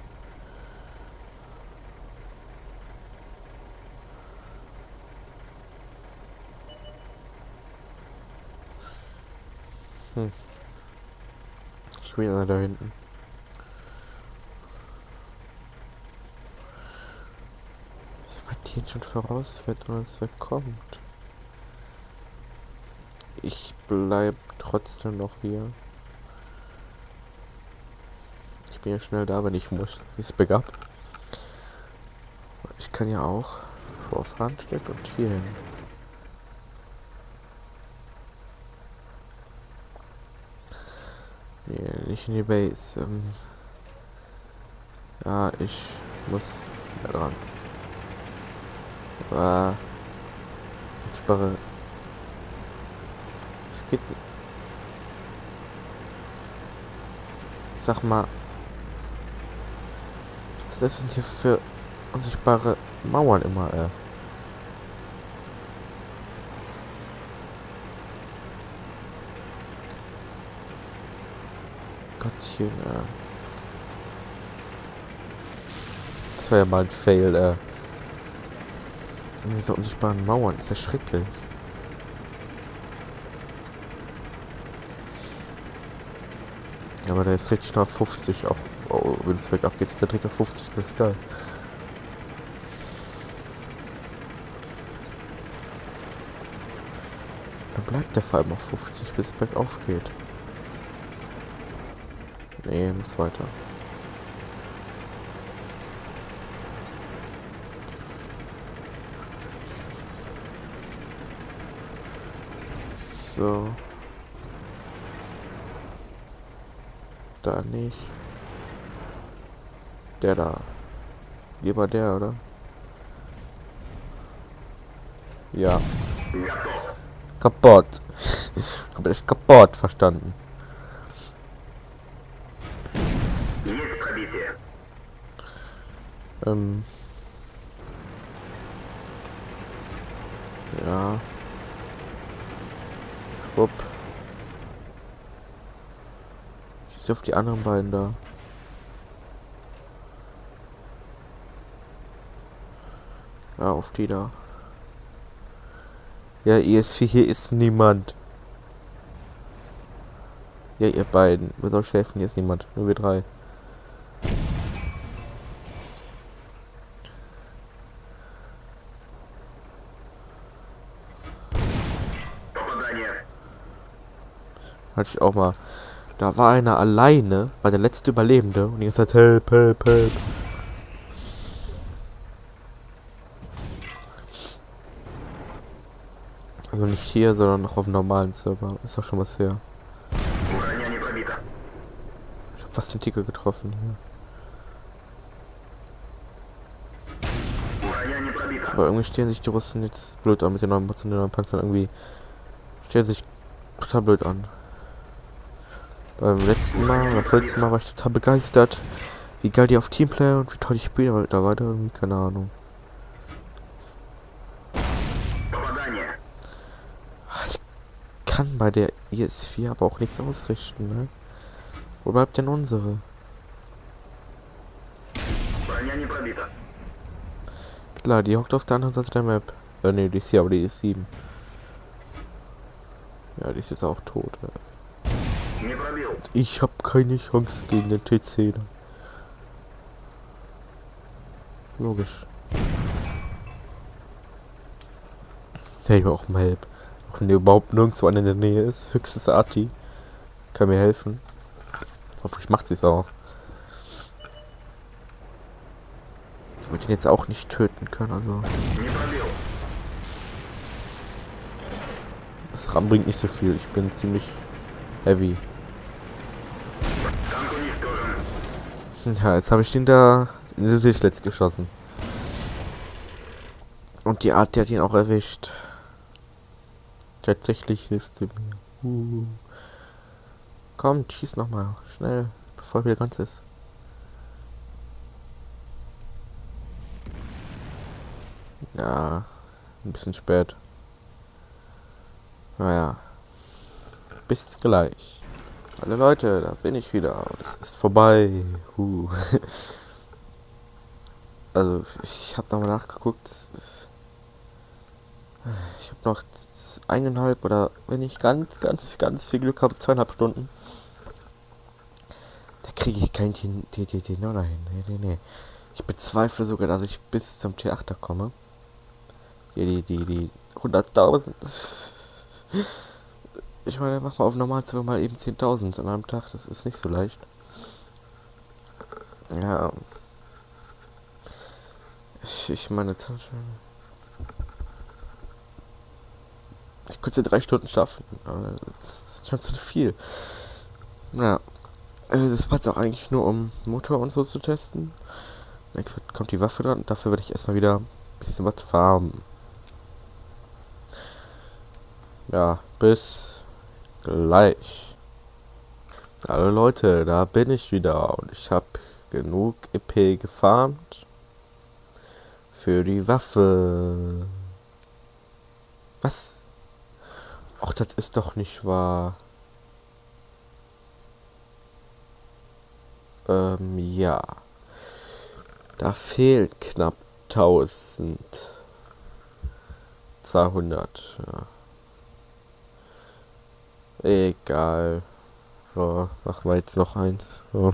Schon wieder da hinten. Was die jetzt schon vorausfährt und es wegkommt. Ich bleib trotzdem noch hier. Ich bin ja schnell da, wenn ich muss. Ist Backup. Ich kann ja auch vorfahren, steck und hier hin. Nee, nicht in die Base. Ja, ich muss da dran. Ich sperre. Es geht. Sag mal. Was ist denn hier für unsichtbare Mauern immer, Gottchen, Das war ja mal ein Fail, Diese unsichtbaren Mauern, ist ja schrecklich. Aber der ist richtig noch auf 50, auch oh, wenn es weg abgeht, ist der direkt auf 50, das ist geil. Dann bleibt der vor allem auf 50, bis es bergauf geht. Nee, muss weiter. So. Da nicht. Der da. Lieber der, oder? Ja. Kaputt. Hab ich kaputt verstanden. Ja. Schwupp. Ich sehe auf die anderen beiden da. Ja, auf die da. Ja, ES4, hier ist niemand. Ja, ihr beiden. Wir sollen helfen, hier ist niemand. Nur wir 3. Hatte ich auch mal. Da war einer alleine, war der letzte Überlebende und die ganze Zeit help, help, help. Also nicht hier, sondern noch auf dem normalen Server. Ist doch schon was her. Ich hab fast den Ticker getroffen hier. Aber irgendwie stehen sich die Russen jetzt blöd an mit den neuen Panzern. Irgendwie stellen sich total blöd an. Beim letzten Mal, oder vorletzten Mal war ich total begeistert, wie geil die auf Teamplay und wie toll ich spiele, aber da war da irgendwie keine Ahnung. Ich kann bei der IS-4 aber auch nichts ausrichten, ne? Wo bleibt denn unsere? Klar, die hockt auf der anderen Seite der Map. Ne, die ist hier, aber die ist 7. Ja, die ist jetzt auch tot. Ich hab keine Chance gegen den T10. Logisch. Ja, ich war auch mal Help. Wenn der überhaupt nirgendwo in der Nähe ist. Höchstes Arti. Kann mir helfen. Hoffentlich macht sie es auch. Ich würde ihn jetzt auch nicht töten können, also. Das RAM bringt nicht so viel. Ich bin ziemlich heavy. Ja, jetzt habe ich den da in die Sichtletz geschossen. Und die Art, die hat ihn auch erwischt. Tatsächlich hilft sie mir. Komm, schieß nochmal. Schnell, bevor er wieder ganz ist. Ja, ein bisschen spät. Naja. Bis gleich. Hallo Leute, da bin ich wieder. Es ist vorbei. Also, ich habe nochmal nachgeguckt. Ich habe noch 1,5 oder wenn ich ganz viel Glück habe, 2,5 Stunden. Da kriege ich kein TT9 hin. Nee. Ich bezweifle sogar, dass ich bis zum T8er komme. Hier die 100.000. Ich meine, mach mal auf Normalzimmer mal eben 10.000 an einem Tag. Das ist nicht so leicht. Ja. Ich meine Tasche. Ich könnte 3 Stunden schaffen. Aber das ist schon zu viel. Ja. Das war jetzt auch eigentlich nur, um Motor und so zu testen. Jetzt kommt die Waffe dran. Dafür werde ich erstmal wieder ein bisschen was farmen. Ja, bis gleich. Hallo Leute, da bin ich wieder. Und ich habe genug EP gefarmt. Für die Waffe. Was? Ach, das ist doch nicht wahr. Ja. Da fehlt knapp 1200. Ja. Egal. So, machen wir jetzt noch eins. So.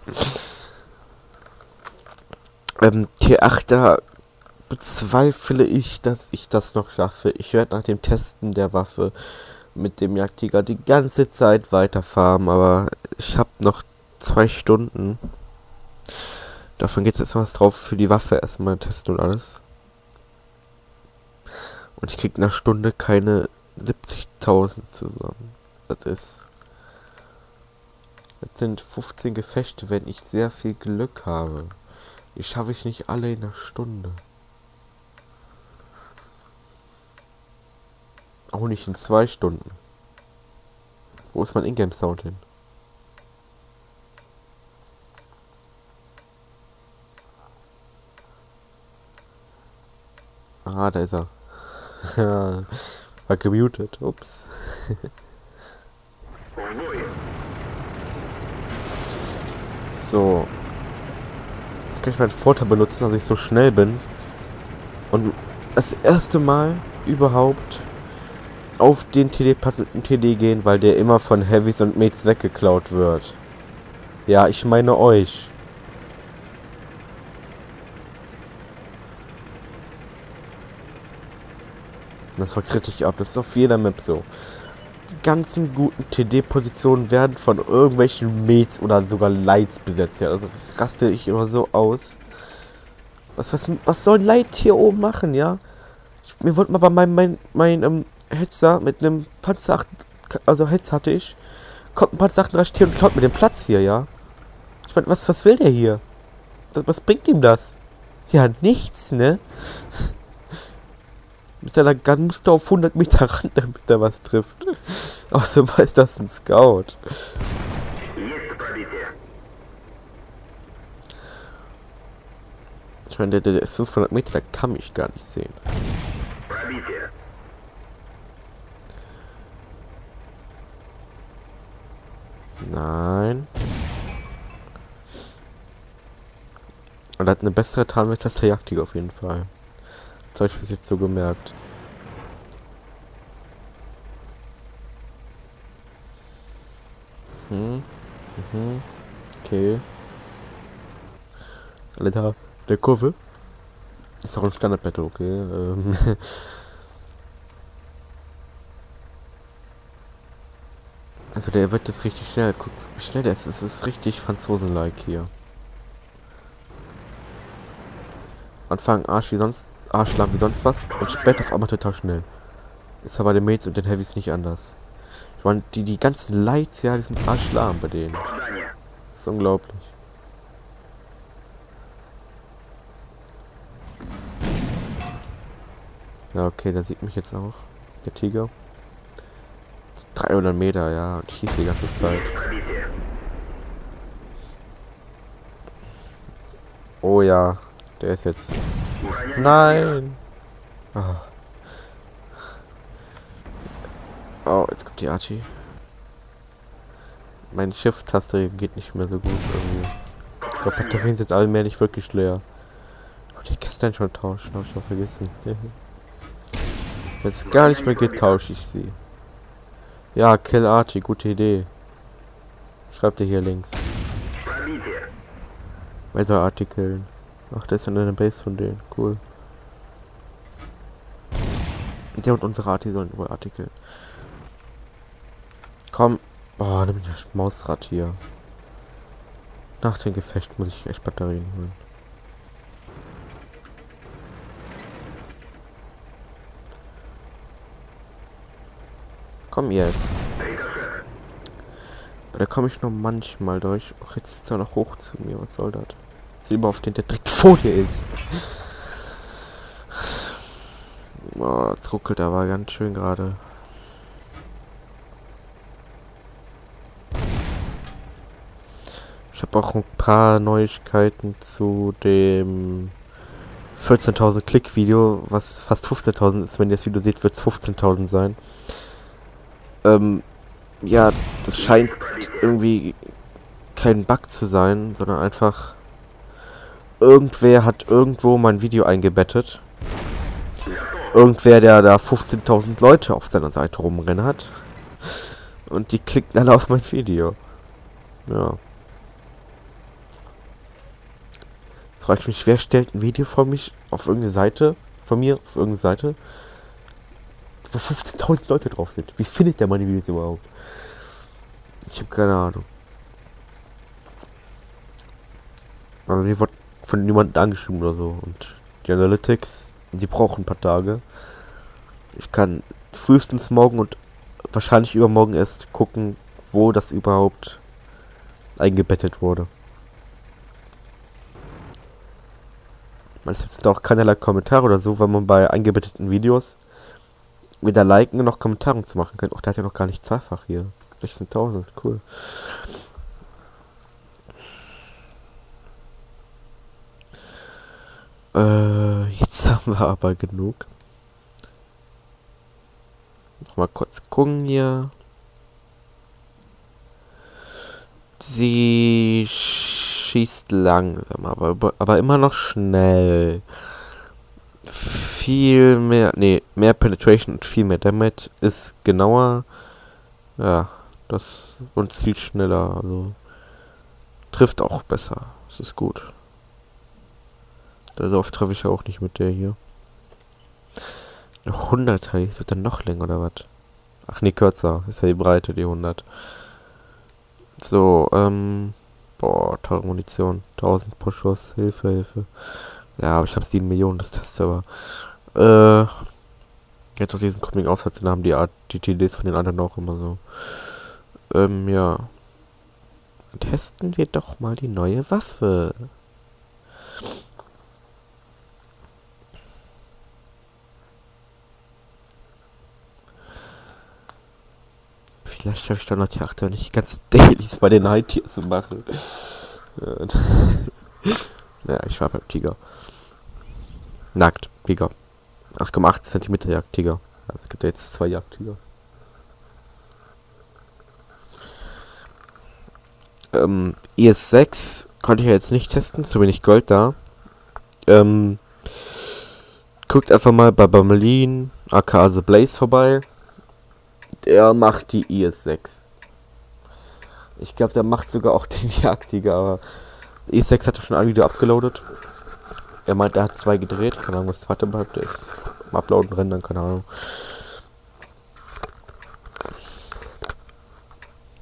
T8er bezweifle ich, dass ich das noch schaffe. Ich werde nach dem Testen der Waffe mit dem Jagdtiger die ganze Zeit weiterfahren, aber ich habe noch 2 Stunden. Davon geht jetzt was drauf für die Waffe erstmal testen und alles. Und ich krieg in einer Stunde keine 70.000 zusammen. Das sind 15 Gefechte, wenn ich sehr viel Glück habe. Die schaffe ich nicht alle in einer Stunde. Auch nicht in 2 Stunden. Wo ist mein Ingame-Sound hin? Ah, da ist er. War gemutet. Ups. So. Jetzt kann ich meinen Vorteil benutzen, dass ich so schnell bin. Und das erste Mal überhaupt auf den TD gehen, weil der immer von Heavys und Mates weggeklaut wird. Ja, ich meine euch. Das war kritisch ab. Das ist auf jeder Map so. Die ganzen guten TD-Positionen werden von irgendwelchen Mates oder sogar Lights besetzt. Ja, also raste ich immer so aus. Was soll Light hier oben machen, ja? Mir wurde mal bei mein Hetzer mit einem Panzer 8, also Hetz hatte ich, kommt ein Panzer 38 hier und klaut mir den Platz hier, ja? Ich meine, was will der hier? Was bringt ihm das? Ja, nichts, ne? Mit seiner Gun musst du auf 100 Meter ran, damit er was trifft. Außerdem ist das ein Scout. Ich meine, der ist 500 Meter, der kann mich gar nicht sehen. Nein. Und er hat eine bessere Tarnwelt als der Jagdtiger auf jeden Fall. Das habe ich bis jetzt so gemerkt. Okay. Alter, der Kurve. Ist auch ein Standard-Battle, okay. Also der wird jetzt richtig schnell. Guck, wie schnell der ist. Es ist richtig Franzosen-like hier. Anfang arschlamm wie sonst was und später auf einmal total schnell. Ist aber bei den Mates und den Heavys nicht anders. Ich meine, die ganzen Lights, ja, die sind arschlamm bei denen. Das ist unglaublich. Ja, okay, der sieht mich jetzt auch. Der Tiger. 300 Meter, ja, und ich schieße die ganze Zeit. Oh ja, der ist jetzt... Nein! Ah. Oh, jetzt kommt die Archie. Meine Shift-Taste geht nicht mehr so gut irgendwie. Ich glaube, Batterien sind allmählich wirklich leer. Oh, die gestern schon tauschen, habe ich schon vergessen. Wenn es gar nicht mehr geht, tausche ich sie. Ja, Kill Archie, gute Idee. Schreibt ihr hier links. Wer soll Archie killen? Ach, der ist in der Base von denen. Cool. Der und unsere Archie sollen wohl Archie killen. Komm. Oh, nimm das Mausrad hier. Nach dem Gefecht muss ich echt Batterien holen. Komm jetzt. Da komme ich nur manchmal durch. Ach, jetzt ist er noch hoch zu mir. Was soll das? Sieh mal auf den, der direkt vor dir ist. Boah, das ruckelt aber ganz schön gerade. Ich habe auch ein paar Neuigkeiten zu dem 14.000 Klick-Video, was fast 15.000 ist. Wenn ihr das Video seht, wird es 15.000 sein. Ja, das scheint irgendwie kein Bug zu sein, sondern einfach irgendwer hat irgendwo mein Video eingebettet. Irgendwer, der da 15.000 Leute auf seiner Seite rumrennen hat. Und die klicken alle auf mein Video. Ja. Jetzt frage ich mich, wer stellt ein Video von mich auf irgendeine Seite, von mir auf irgendeine Seite, wo 15.000 Leute drauf sind. Wie findet der meine Videos überhaupt? Ich habe keine Ahnung. Also mir wurde von niemandem angeschrieben oder so. Und die Analytics, die brauchen ein paar Tage. Ich kann frühestens morgen und wahrscheinlich übermorgen erst gucken, wo das überhaupt eingebettet wurde. Man setzt auch keinerlei Kommentare oder so, weil man bei eingebetteten Videos weder liken noch Kommentare zu machen kann. Auch der hat ja noch gar nicht zweifach hier. 16.000, cool. Jetzt haben wir aber genug. Noch mal kurz gucken hier. Sie schießt langsam, aber immer noch schnell. Viel mehr, mehr Penetration und viel mehr Damage ist genauer. Ja, das und zielt schneller, also trifft auch besser. Das ist gut. Darauf treffe ich auch nicht mit der hier. 100er, das wird dann noch länger oder was? Ach nee, kürzer. Ist ja die Breite, die 100. So, boah, teure Munition. 1000 pro Schuss. Hilfe, Hilfe. Ja, aber ich habe 7 Millionen, das Testserver. Jetzt auf diesen Coming-Aufsatz, dann haben die TDs von den anderen auch immer so. Ja. Testen wir doch mal die neue Waffe. Vielleicht schaffe ich doch noch die 8, nicht die ganzen Dailies bei den High Tiers zu machen. Ja, ich war beim Tiger. Nackt, Tiger. 8,8 cm Jagdtiger. Ja, es gibt ja jetzt 2 Jagdtiger. IS-6 konnte ich ja jetzt nicht testen, zu wenig Gold da. Guckt einfach mal bei Bamelin, aka The Blaze vorbei. Der macht die IS-6. Ich glaube, der macht sogar auch den Jagdtiger, aber IS-6 hat er schon ein Video abgeloadet. Er meint, er hat 2 gedreht, keine Ahnung, was der zweite bleibt, der ist am Uploaden, Rendern, keine Ahnung.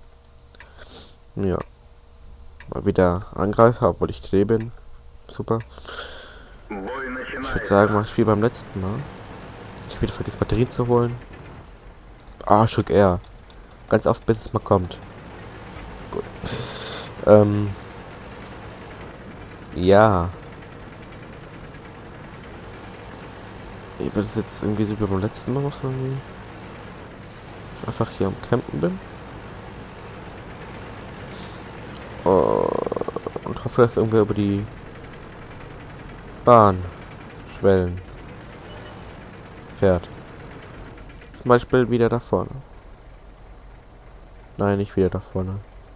Ja. Mal wieder Angreifer, obwohl ich D bin. Super. Ich würde sagen, mach ich wie beim letzten Mal. Ich habe wieder vergessen, Batterien zu holen. Ah, ich drück R. Ganz oft, bis es mal kommt. Gut. Ja. Ich werde das jetzt irgendwie so wie beim letzten Mal machen, irgendwie. Ich einfach hier am Campen bin. Und hoffe, dass irgendwer über die Bahnschwellen fährt. Zum Beispiel wieder da vorne. Nein, nicht wieder da vorne.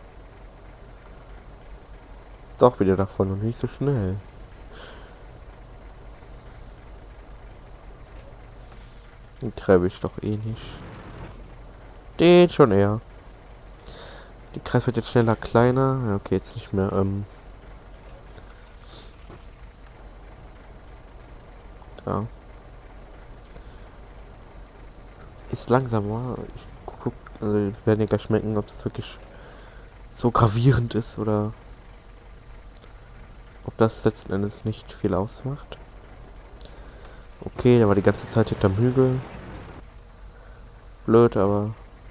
Doch wieder da vorne und nicht so schnell. Den treibe ich doch eh nicht. Den schon eher. Die Kreis wird jetzt schneller kleiner. Ja, okay, jetzt nicht mehr. Ja. Ist langsamer. Ich guck, also wir werden ja gleich schmecken, ob das wirklich so gravierend ist oder ob das letzten Endes nicht viel ausmacht. Okay, der war die ganze Zeit hinterm Hügel. Blöd, aber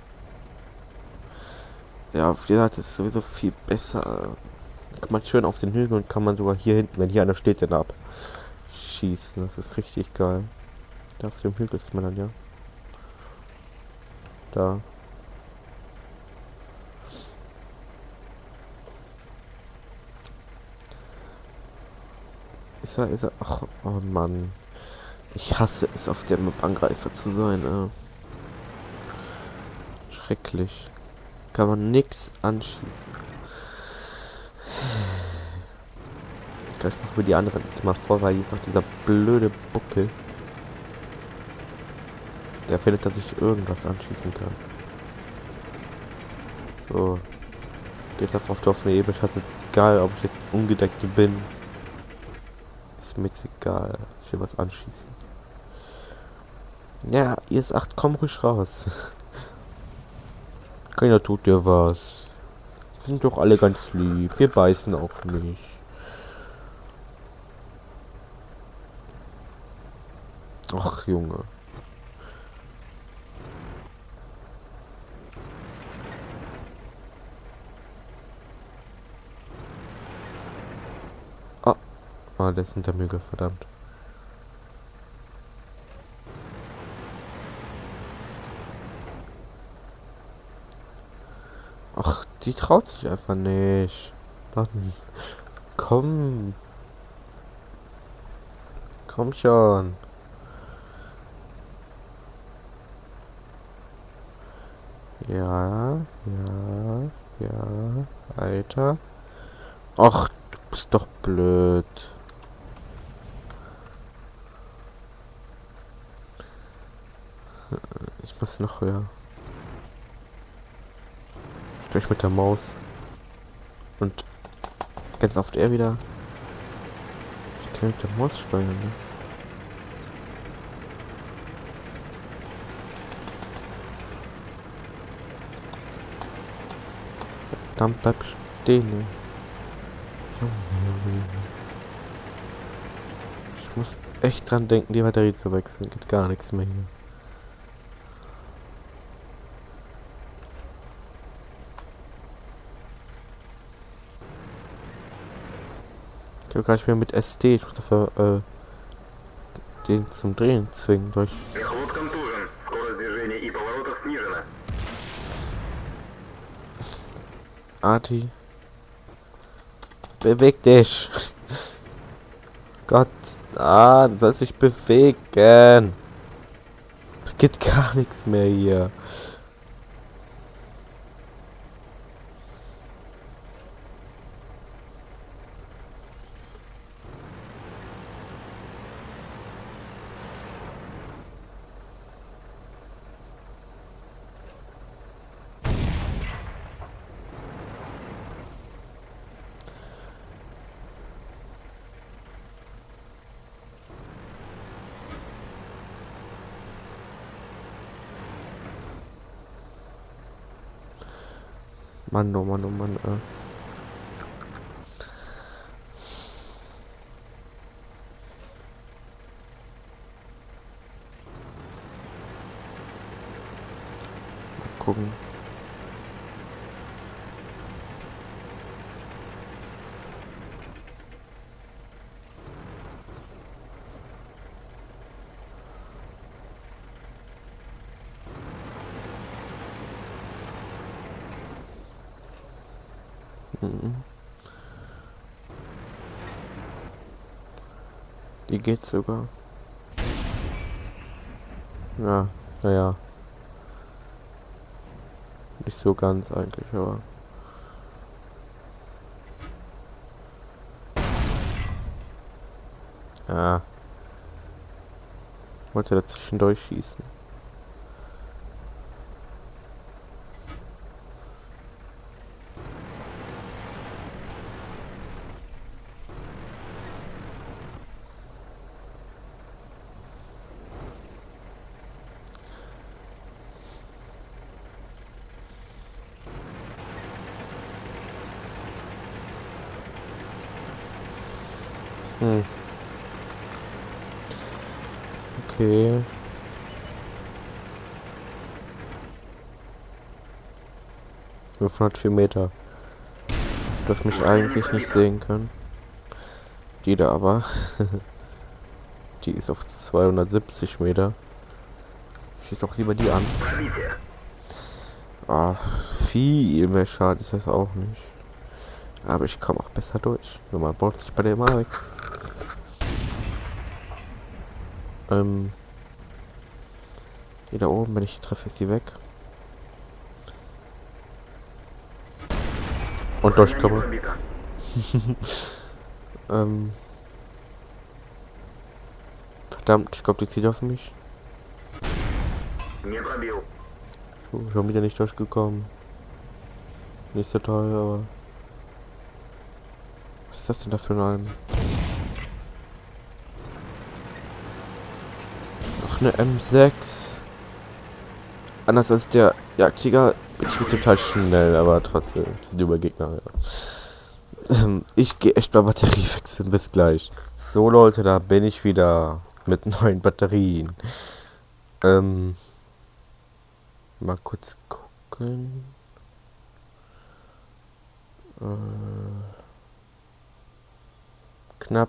ja, auf der Seite ist es sowieso viel besser. Da kann man schön auf den Hügel und kann man sogar hier hinten, wenn hier einer steht, dann abschießen. Das ist richtig geil. Da auf dem Hügel ist man dann, ja. Da. Ist er. Ach, oh Mann. Ich hasse es, auf der Map Angreifer zu sein, Schrecklich. Kann man nix anschießen. Gleich noch über die anderen mal vor, weil hier ist auch dieser blöde Buckel. Der findet, dass ich irgendwas anschießen kann. So. Gehst einfach auf die offene Ebene. Ist egal, ob ich jetzt ungedeckt bin. Ist mir jetzt egal. Ich will was anschießen. Ja, ihr ist 8, komm ruhig raus. Keiner tut dir was. Wir sind doch alle ganz lieb. Wir beißen auch nicht. Ach, Junge. Ah. Ah, der ist hinter mir, verdammt. Ach, die traut sich einfach nicht. Mann. Komm. Komm schon. Ja, ja, ja. Alter. Ach, du bist doch blöd. Ich muss noch höher. Ich durch mit der Maus. Und ganz oft er wieder. Ich kann mit der Maus steuern, ne? Verdammt, bleib stehen, ne? Junge, Junge, Junge. Ich muss echt dran denken, die Batterie zu wechseln. Geht gar nichts mehr hier. Ich will gar nicht mehr mit SD. Ich muss dafür, den zum Drehen zwingen durch. Arti. Beweg dich. Gott. Ah, du sollst dich bewegen. Es geht gar nichts mehr hier. Mann, oh Mann, oh Mann. Mal gucken. Mhm. Die geht sogar. Ja, naja. Nicht so ganz eigentlich, aber. Ah. Wollte dazwischen durchschießen. Hm. Okay. Nur 504 Meter. Dürfte mich eigentlich nicht sehen können. Die da aber. Die ist auf 270 Meter. Ich leg doch lieber die an. Ah, viel mehr Schaden ist das auch nicht. Aber ich komme auch besser durch. Normal baut sich bei der immer weg. Die da oben, wenn ich treffe, ist die weg. Und durchkomme. Verdammt, ich glaube, die zieht auf mich. Schon wieder nicht durchgekommen. Nicht so toll, aber... Was ist das denn da für ein... Ach, eine M6. Anders als der Jagdjäger bin ich mit dem Teil schnell, aber trotzdem sind die Gegner, ja. Ich gehe echt mal Batterie wechseln. Bis gleich. So, Leute, da bin ich wieder mit neuen Batterien. Mal kurz gucken. Knapp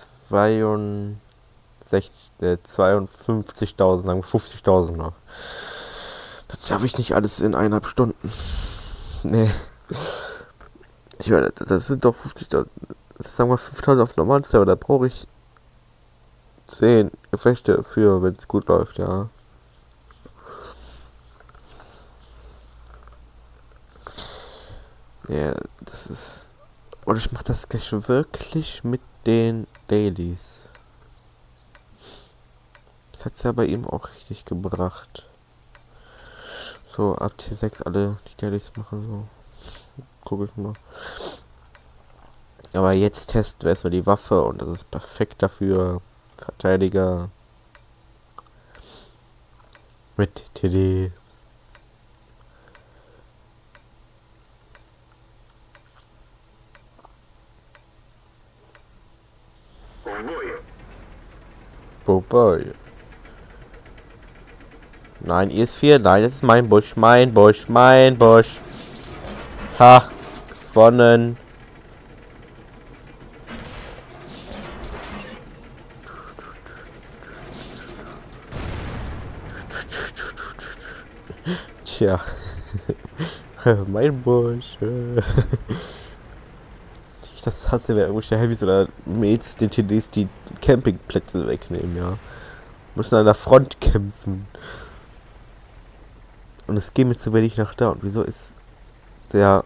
52.000, sagen wir 50.000 noch. Das schaffe ich nicht alles in 1,5 Stunden. Nee. Ich meine, das sind doch 50.000. Sagen wir 5.000 auf normalen Server. Da brauche ich 10 Gefechte für, wenn es gut läuft, ja. Ja, das ist... Und ich mache das gleich wirklich mit den Dailies. Das hat's ja bei ihm auch richtig gebracht. So, ab T6 alle die Dailies machen, so. Guck ich mal. Aber jetzt testen wir erstmal die Waffe und das ist perfekt dafür. Verteidiger. Mit TD. Oh boy. Nein, IS-4, nein, das ist mein Busch, mein Busch, mein Busch. Ha, gewonnen. Tja. Mein Busch. Ich das hasse, wenn irgendwelche Heavys oder Mates den TDs die Campingplätze wegnehmen, ja. Müssen an der Front kämpfen. Und es geht mir zu wenig nach da. Und wieso ist der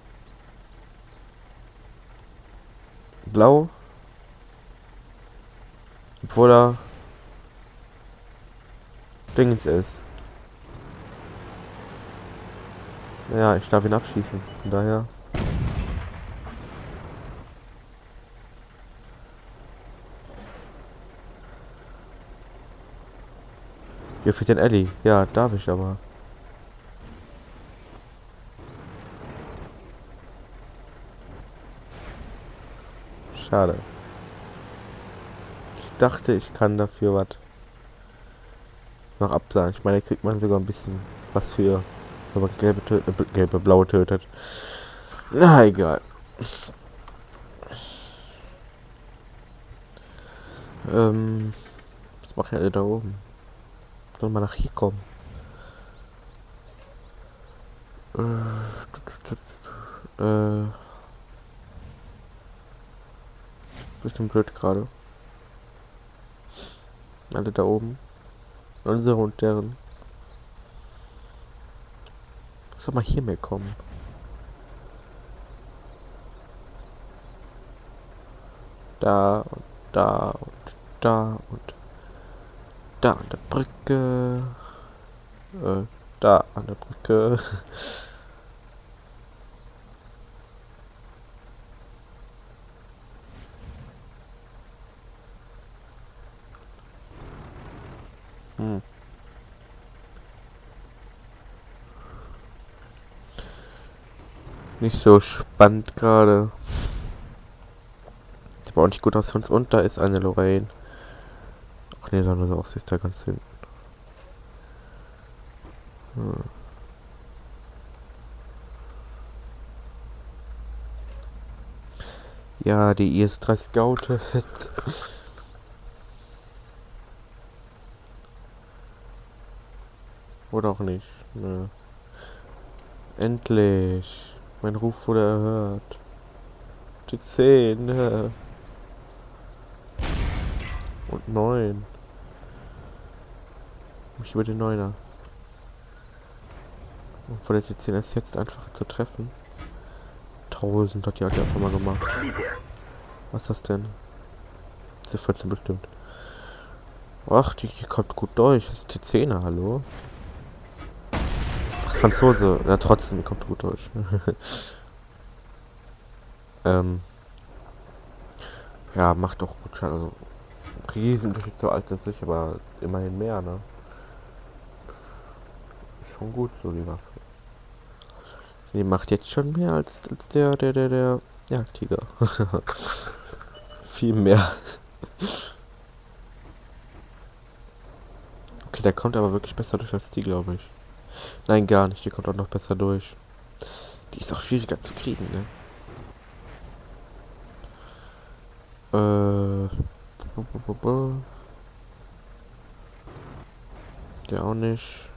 blau? Obwohl er Dingens ist. Naja, ich darf ihn abschießen. Von daher. Wie für den Ellie? Ja, darf ich aber. Schade. Ich dachte, ich kann dafür was noch absagen. Ich meine, da kriegt man sogar ein bisschen was für, wenn man blaue tötet. Na, egal. Was machen alle da oben? Sollen wir mal nach hier kommen? Bisschen blöd gerade. Alle da oben. Unsere und deren. Soll mal hier mehr kommen? Da und da und da und da an der Brücke. Da an der Brücke. Nicht so spannend gerade. Sieht aber auch nicht gut aus für uns. Und da ist eine Lorraine. Ach nee, sah nur so aus, sie ist da ganz hinten. Ja, die IS-3 scoutet. Oder auch nicht. Nö. Endlich. Mein Ruf wurde erhört. Die 10. Und 9. Mich über den 9er. Obwohl der T10 ist jetzt einfacher zu treffen. 1000 hat die halt einfach mal gemacht. Was ist das denn? Diese 14 bestimmt. Ach, die kommt gut durch. Das ist T10er, hallo? Ach, Franzose. Ja, trotzdem, die kommt gut durch. Ja, macht doch gut Schaden. Also, Riesenunterschied so alt als ich, aber immerhin mehr, ne? Ist schon gut, so die Waffe. Die macht jetzt schon mehr als der Jagdtiger. Viel mehr. Okay, der kommt aber wirklich besser durch als die, glaube ich. Nein, gar nicht. Die kommt auch noch besser durch. Die ist auch schwieriger zu kriegen, ne? Der auch nicht.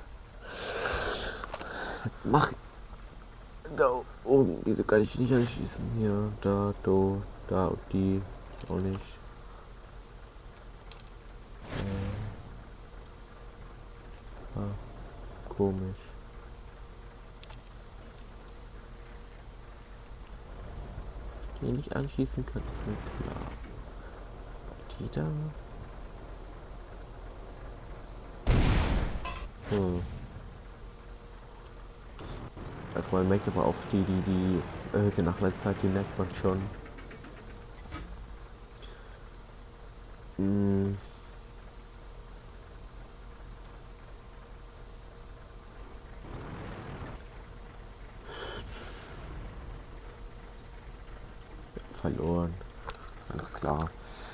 Was mach da oben? Wieso kann ich nicht anschließen? Hier, da, da und die. Auch nicht. Komisch. Die nicht anschließen kann, ist mir klar. Die da. Also man merkt aber auch die erhöhte Nachladerzeit, die merkt man schon. Verloren. Ganz klar.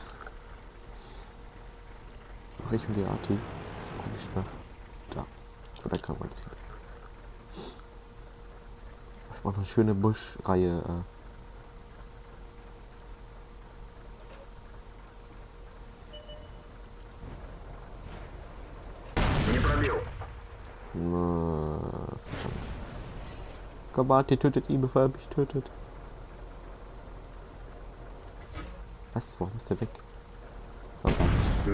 Richtung die Arti. Guck ich nach. Da. Oder kann man ziehen. Ich mache eine schöne Buschreihe. Verdammt. Kabati tötet ihn, bevor er mich tötet. Was? Warum ist der weg? Verdammt.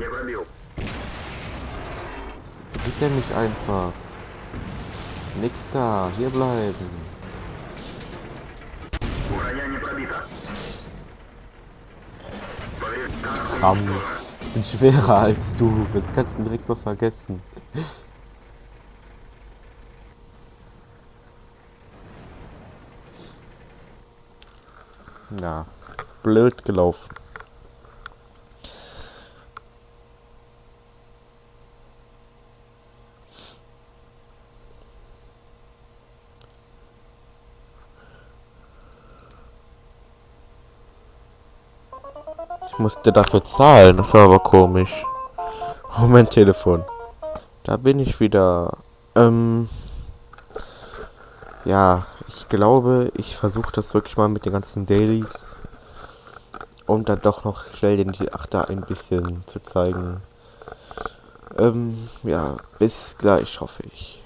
Geht der nicht einfach? Nix da. Hier bleiben. Kram. Ich bin schwerer als du. Das kannst du direkt mal vergessen. Na, blöd gelaufen. musste dafür zahlen. Das war aber komisch. Oh, mein Telefon. Da bin ich wieder. Ja, ich glaube, ich versuche das wirklich mal mit den ganzen Dailies. Um dann doch noch schnell den Achter ein bisschen zu zeigen. Ja, bis gleich, hoffe ich.